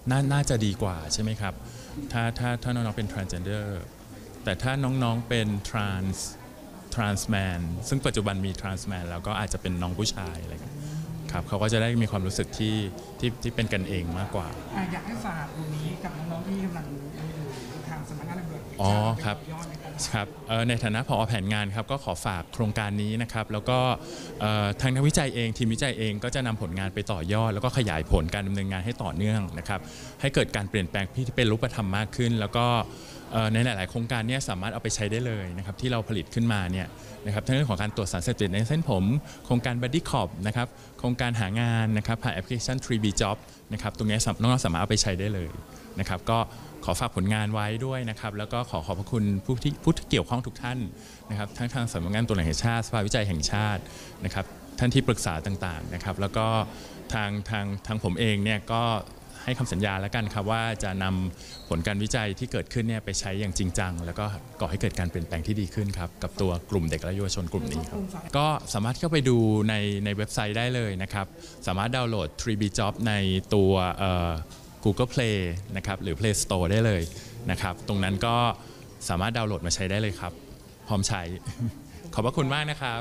นาน่าจะดีกว่าใช่ไหมครับถ้าถ้าถ้าน้องๆเป็น transgender แต่ถ้าน้องๆเป็น trans trans man ซึ่งปัจจุบันมี trans man แล้วก็อาจจะเป็นน้องผู้ชายอะไรครับเขาก็จะได้มีความรู้สึกที่ที่ที่เป็นกันเองมากกว่าอยากให้ฝากตรงนี้กับน้องๆที่กำลังอยู่ทางสำนักงานตำรวจอ๋อครับครับในฐานะผอ.แผนงานครับก็ขอฝากโครงการนี้นะครับแล้วก็ทางนักวิจัยเองทีมวิจัยเองก็จะนำผลงานไปต่อยอดแล้วก็ขยายผลการดำเนินงานให้ต่อเนื่องนะครับให้เกิดการเปลี่ยนแปลงที่เป็นรูปธรรมมากขึ้นแล้วก็ในหลายๆโครงการนี้สามารถเอาไปใช้ได้เลยนะครับที่เราผลิตขึ้นมาเนี่ยนะครับทั้งเรื่องของการตรวจสารเสพติดในเส้นผมโครงการ Buddy Cop นะครับโครงการหางานนะครับผ่านแอปพลิเคชัน ทรี บี Job นะครับตรงนี้น้องๆสามารถเอาไปใช้ได้เลยนะครับก็ขอฝากผลงานไว้ด้วยนะครับแล้วก็ขอขอบพระคุณผู้ที่ผู้ที่เกี่ยวข้องทุกท่านนะครับทั้งทางสำนักงานตรวจแห่งชาติสภาวิจัยแห่งชาตินะครับท่านที่ปรึกษาต่างๆนะครับแล้วก็ทางทางทางผมเองเนี่ยก็ให้คำสัญญาแล้วกันครับว่าจะนำผลการวิจัยที่เกิดขึ้นเนี่ยไปใช้อย่างจริงจังแล้วก็ก่อให้เกิดการเปลี่ยนแปลงที่ดีขึ้นครับกับตัวกลุ่มเด็กและเยาวชนกลุ่มนี้ครับก็สามารถเข้าไปดูในในเว็บไซต์ได้เลยนะครับสามารถดาวน์โหลด ทรี บี Job ในตัว Google Play นะครับหรือ Play Store ได้เลยนะครับตรงนั้นก็สามารถดาวน์โหลดมาใช้ได้เลยครับพร้อมใช้ ขอบพระคุณมากนะครับ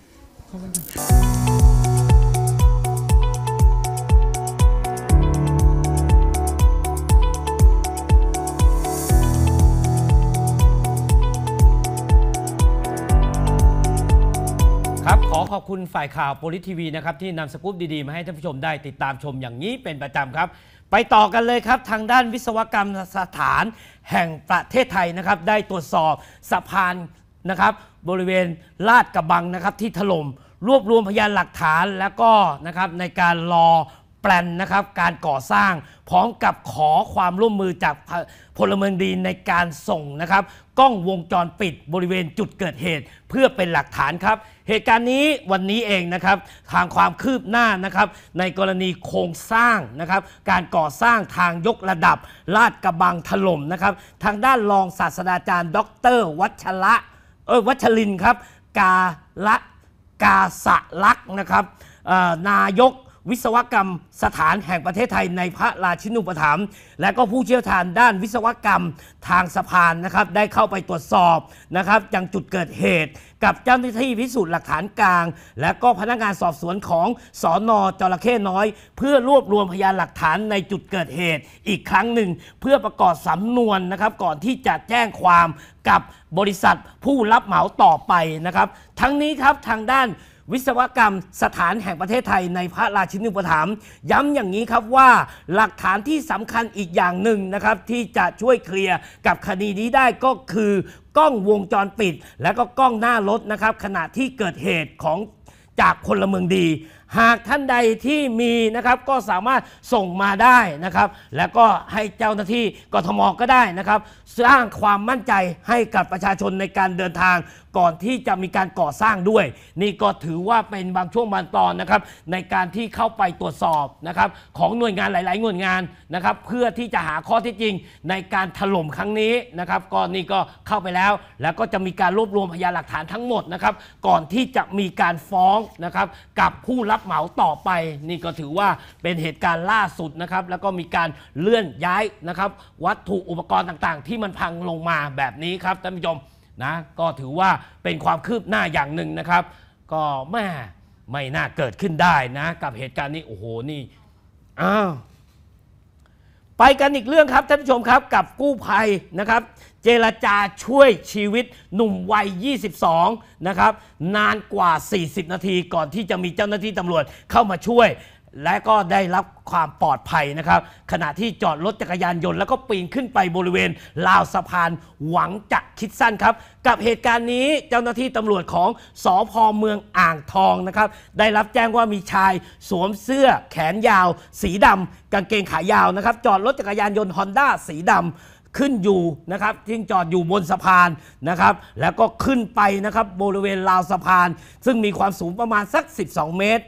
ครับขอขอบคุณฝ่ายข่าวโพลิสทีวีนะครับที่นำสกู๊ปดีๆมาให้ท่านผู้ชมได้ติดตามชมอย่างนี้เป็นประจำครับไปต่อกันเลยครับทางด้านวิศวกรรมสถานแห่งประเทศไทยนะครับได้ตรวจสอบสะพานนะครับบริเวณลาดกระบังนะครับที่ถล่มรวบรวมพยานหลักฐานแล้วก็นะครับในการรอแปลนนะครับการก่อสร้างพร้อมกับขอความร่วมมือจากพลเมืองดีในการส่งนะครับกล้องวงจรปิดบริเวณจุดเกิดเหตุเพื่อเป็นหลักฐานครับเหตุการณ์นี้วันนี้เองนะครับทางความคืบหน้านะครับในกรณีโครงสร้างนะครับการก่อสร้างทางยกระดับลาดกระบังถล่มนะครับทางด้านรองศาสตราจารย์ดร.วัชระเออวัชรินทร์ครับกาละกาสะลักษณ์นะครับนายกวิศวกรรมสถานแห่งประเทศไทยในพระราชินูปถัมภ์และก็ผู้เชี่ยวชาญด้านวิศวกรรมทางสะพานนะครับได้เข้าไปตรวจสอบนะครับยังจุดเกิดเหตุกับเจ้าหน้าที่พิสูจน์หลักฐานกลางและก็พนักงานสอบสวนของสน.จระเข้น้อยเพื่อรวบรวมพยานหลักฐานในจุดเกิดเหตุอีกครั้งหนึ่งเพื่อประกอบสำนวนนะครับก่อนที่จะแจ้งความกับบริษัทผู้รับเหมาต่อไปนะครับทั้งนี้ครับทางด้านวิศวกรรมสถานแห่งประเทศไทยในพระราชินูปถัมภ์ย้ำอย่างนี้ครับว่าหลักฐานที่สำคัญอีกอย่างหนึ่งนะครับที่จะช่วยเคลียร์กับคดีนี้ได้ก็คือกล้องวงจรปิดและก็กล้องหน้ารถนะครับขณะที่เกิดเหตุของจากพลเมืองดีหากท่านใดที่มีนะครับก็สามารถส่งมาได้นะครับแล้วก็ให้เจ้าหน้าที่กทม.ก็ได้นะครับสร้างความมั่นใจให้กับประชาชนในการเดินทางก่อนที่จะมีการก่อสร้างด้วยนี่ก็ถือว่าเป็นบางช่วงบางตอนนะครับในการที่เข้าไปตรวจสอบนะครับของหน่วยงานหลายๆหน่วยงานนะครับเพื่อที่จะหาข้อเท็จจริงในการถล่มครั้งนี้นะครับก็นี่ก็เข้าไปแล้วแล้วก็จะมีการรวบรวมพยานหลักฐานทั้งหมดนะครับก่อนที่จะมีการฟ้องนะครับกับผู้รับเหมาต่อไปนี่ก็ถือว่าเป็นเหตุการณ์ล่าสุดนะครับแล้วก็มีการเลื่อนย้ายนะครับวัตถุอุปกรณ์ต่างๆที่มันพังลงมาแบบนี้ครับท่านผู้ชมนะก็ถือว่าเป็นความคืบหน้าอย่างหนึ่งนะครับก็แม่ไม่น่าเกิดขึ้นได้นะกับเหตุการณ์นี้โอ้โหนี่อ้าวไปกันอีกเรื่องครับท่านผู้ชมครับกับกู้ภัยนะครับเจรจาช่วยชีวิตหนุ่มวัยยี่สิบสองนะครับนานกว่าสี่สิบนาทีก่อนที่จะมีเจ้าหน้าที่ตำรวจเข้ามาช่วยและก็ได้รับความปลอดภัยนะครับขณะที่จอดรถจักรยานยนต์แล้วก็ปีนขึ้นไปบริเวณราวสะพานหวังจะคิดสั้นครับกับเหตุการณ์นี้เจ้าหน้าที่ตำรวจของสภ.เมืองอ่างทองนะครับได้รับแจ้งว่ามีชายสวมเสื้อแขนยาวสีดำกางเกงขายาวนะครับจอดรถจักรยานยนต์ Honda สีดำขึ้นอยู่นะครับที่จอดอยู่บนสะพานนะครับแล้วก็ขึ้นไปนะครับบริเวณราวสะพานซึ่งมีความสูงประมาณสักสิบสองเมตร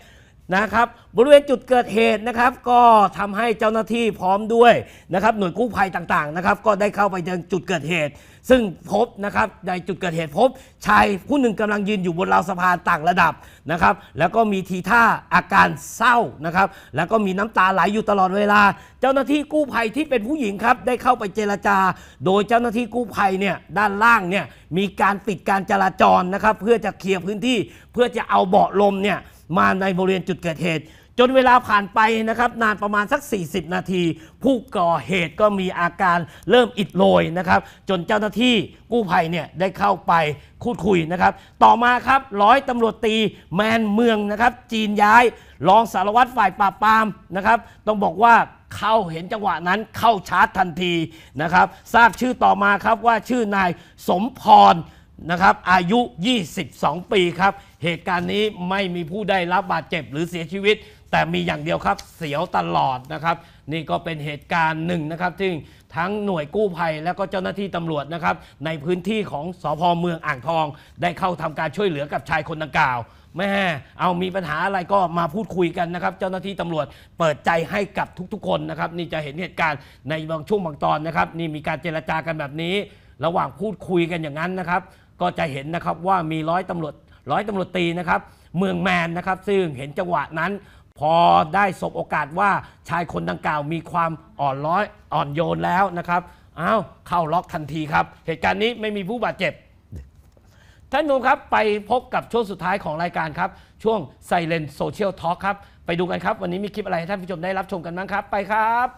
นะครับบริเวณจุดเกิดเหตุนะครับก็ทำให้เจ้าหน้าที่พร้อมด้วยนะครับหน่วยกู้ภัยต่างๆนะครับก็ได้เข้าไปยังจุดเกิดเหตุซึ่งพบนะครับในจุดเกิดเหตุพบชายผู้หนึ่งกำลังยืนอยู่บนราวสะพานต่างระดับนะครับแล้วก็มีทีท่าอาการเศร้านะครับแล้วก็มีน้ำตาไหลอยู่ตลอดเวลาเจ้าหน้าที่กู้ภัยที่เป็นผู้หญิงครับได้เข้าไปเจรจาโดยเจ้าหน้าที่กู้ภัยเนี่ยด้านล่างเนี่ยมีการปิดการจราจรนะครับเพื่อจะเคลียร์พื้นที่เพื่อจะเอาเบาะลมเนี่ยมาในบริเวณจุดเกิดเหตุจนเวลาผ่านไปนะครับนานประมาณสักสี่สิบนาทีผู้ก่อเหตุก็มีอาการเริ่มอิดโรยนะครับจนเจ้าหน้าที่กู้ภัยเนี่ยได้เข้าไปพูดคุยนะครับต่อมาครับร้อยตำรวจตีแมนเมืองนะครับจีนย้ายรองสารวัตรฝ่ายปราบปรามนะครับต้องบอกว่าเข้าเห็นจังหวะนั้นเข้าชาร์จทันทีนะครับทราบชื่อต่อมาครับว่าชื่อนายสมพรนะครับอายุยี่สิบสองปีครับเหตุการณ์นี้ไม่มีผู้ได้รับบาดเจ็บหรือเสียชีวิตแต่มีอย่างเดียวครับเสียวตลอดนะครับนี่ก็เป็นเหตุการณ์หนึ่งนะครับที่ทั้งหน่วยกู้ภัยและก็เจ้าหน้าที่ตำรวจนะครับในพื้นที่ของสภ.เมืองอ่างทองได้เข้าทำการช่วยเหลือกับชายคนดังกล่าวแม่เอามีปัญหาอะไรก็มาพูดคุยกันนะครับเจ้าหน้าที่ตำรวจเปิดใจให้กับทุกๆคนนะครับนี่จะเห็นเหตุการณ์ในบางช่วงบางตอนนะครับนี่มีการเจรจากันแบบนี้ระหว่างพูดคุยกันอย่างนั้นนะครับก็จะเห็นนะครับว่ามีร้อยตำรวจร้อยตำรวจตีนะครับเมืองแมนนะครับซึ่งเห็นจังหวะนั้นพอได้สบโอกาสว่าชายคนดังกล่าวมีความอ่อนร้อยอ่อนโยนแล้วนะครับอ้าวเข้าล็อกทันทีครับเหตุการณ์นี้ไม่มีผู้บาดเจ็บท่านผู้ชมครับไปพบกับช่วงสุดท้ายของรายการครับช่วง Silent Social Talk ครับไปดูกันครับวันนี้มีคลิปอะไรให้ท่านผู้ชมได้รับชมกันบ้างครับไปครับ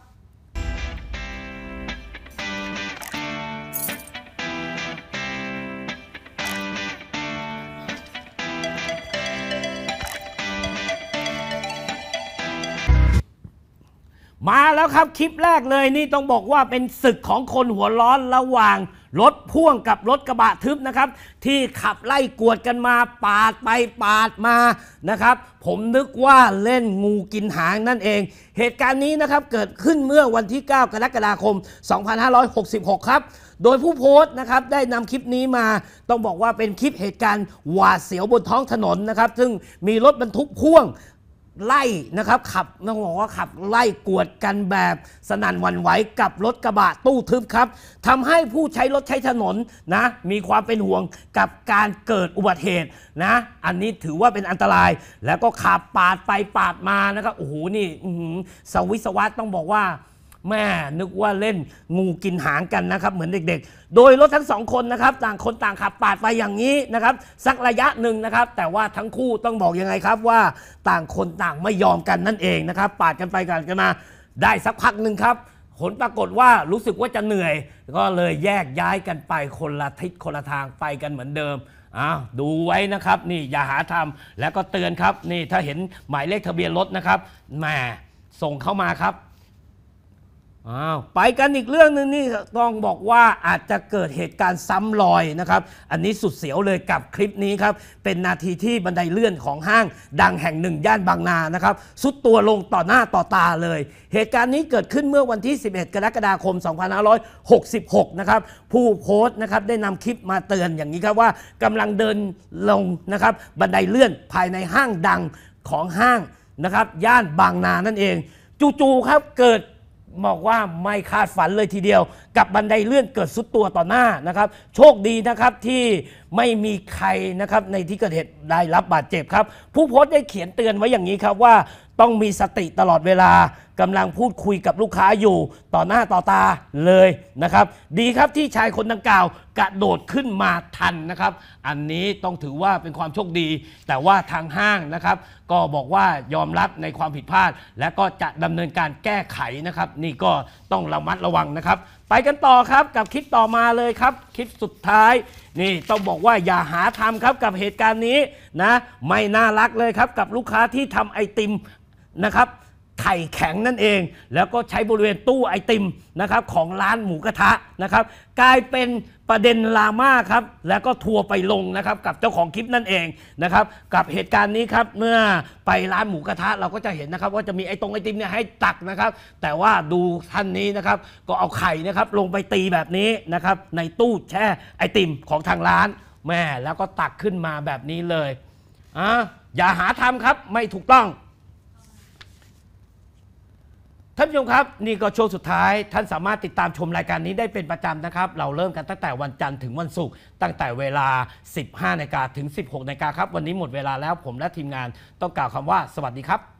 มาแล้วครับคลิปแรกเลยนี่ต้องบอกว่าเป็นศึกของคนหัวร้อนระหว่างรถพ่วงกับรถกระบะทึบนะครับที่ขับไล่กวดกันมาปาดไปปาดมานะครับผมนึกว่าเล่นงูกินหางนั่นเองเหตุการณ์นี้นะครับเกิดขึ้นเมื่อวันที่เก้ากรกฎาคมสองพันห้าร้อยหกสิบหกครับโดยผู้โพสต์นะครับได้นำคลิปนี้มาต้องบอกว่าเป็นคลิปเหตุการณ์หวาดเสียวบนท้องถนนนะครับซึ่งมีรถบรรทุกพ่วงไล่นะครับขับต้องบอกว่าขับไล่กวดกันแบบสนั่นหวั่นไหวกับรถกระบะตู้ทึบครับทำให้ผู้ใช้รถใช้ถนนนะมีความเป็นห่วงกับการเกิดอุบัติเหตุนะอันนี้ถือว่าเป็นอันตรายแล้วก็ขับปาดไปปาดมานะครับโอ้โหนี่สวิสวัสต้องบอกว่าแม่นึกว่าเล่นงูกินหางกันนะครับเหมือนเด็กๆโดยรถทั้งสองคนนะครับต่างคนต่างขับปาดไปอย่างนี้นะครับสักระยะหนึ่งนะครับแต่ว่าทั้งคู่ต้องบอกยังไงครับว่าต่างคนต่างไม่ยอมกันนั่นเองนะครับปาดกันไปกันกันมาได้สักพักหนึ่งครับผลปรากฏว่ารู้สึกว่าจะเหนื่อยก็เลยแยกย้ายกันไปคนละทิศคนละทางไปกันเหมือนเดิมอ้าวดูไว้นะครับนี่อย่าหาทำแล้วก็เตือนครับนี่ถ้าเห็นหมายเลขทะเบียนรถนะครับแหมส่งเข้ามาครับอ้าวไปกันอีกเรื่องนึงนี่ต้องบอกว่าอาจจะเกิดเหตุการณ์ซ้ำรอยนะครับอันนี้สุดเสียวเลยกับคลิปนี้ครับเป็นนาทีที่บันไดเลื่อนของห้างดังแห่งหนึ่งย่านบางนานะครับสุดตัวลงต่อหน้าต่อตาเลยเหตุการณ์นี้เกิดขึ้นเมื่อวันที่สิบเอ็ดกรกฎาคมสองพันห้าร้อยหกสิบหกนะครับผู้โพสต์นะครับได้นำคลิปมาเตือนอย่างนี้ครับว่ากำลังเดินลงนะครับบันไดเลื่อนภายในห้างดังของห้างนะครับย่านบางนานั่นเองจู่ๆครับเกิดบอกว่าไม่คาดฝันเลยทีเดียวกับบันไดเลื่อนเกิดสุดตัวต่อหน้านะครับโชคดีนะครับที่ไม่มีใครนะครับในที่เกิดเหตุได้รับบาดเจ็บครับผู้โพสต์ได้เขียนเตือนไว้อย่างนี้ครับว่าต้องมีสติตลอดเวลากำลังพูดคุยกับลูกค้าอยู่ต่อหน้าต่อตาเลยนะครับดีครับที่ชายคนดังกล่าวกระโดดขึ้นมาทันนะครับอันนี้ต้องถือว่าเป็นความโชคดีแต่ว่าทางห้างนะครับก็บอกว่ายอมรับในความผิดพลาดและก็จะดำเนินการแก้ไขนะครับนี่ก็ต้องระมัดระวังนะครับไปกันต่อครับกับคลิปต่อมาเลยครับคลิปสุดท้ายนี่ต้องบอกว่าอย่าหาทำครับกับเหตุการณ์นี้นะไม่น่ารักเลยครับกับลูกค้าที่ทำไอติมนะครับไข่แข็งนั่นเองแล้วก็ใช้บริเวณตู้ไอติมนะครับของร้านหมูกระทะนะครับกลายเป็นประเด็นดราม่าครับแล้วก็ทัวร์ไปลงนะครับกับเจ้าของคลิปนั่นเองนะครับกับเหตุการณ์นี้ครับเมื่อไปร้านหมูกระทะเราก็จะเห็นนะครับว่าจะมีไอตรงไอติมเนี่ยให้ตักนะครับแต่ว่าดูท่านนี้นะครับก็เอาไข่นะครับลงไปตีแบบนี้นะครับในตู้แช่ไอติมของทางร้านแม่แล้วก็ตักขึ้นมาแบบนี้เลยอ่ะอย่าหาทำครับไม่ถูกต้องท่านผู้ชมครับนี่ก็ช่วงสุดท้ายท่านสามารถติดตามชมรายการนี้ได้เป็นประจำนะครับเราเริ่มกันตั้งแต่วันจันทร์ถึงวันศุกร์ตั้งแต่เวลา สิบห้านาฬิกา ถึง สิบหกนาฬิกาครับวันนี้หมดเวลาแล้วผมและทีมงานต้องกล่าวคำว่าสวัสดีครับ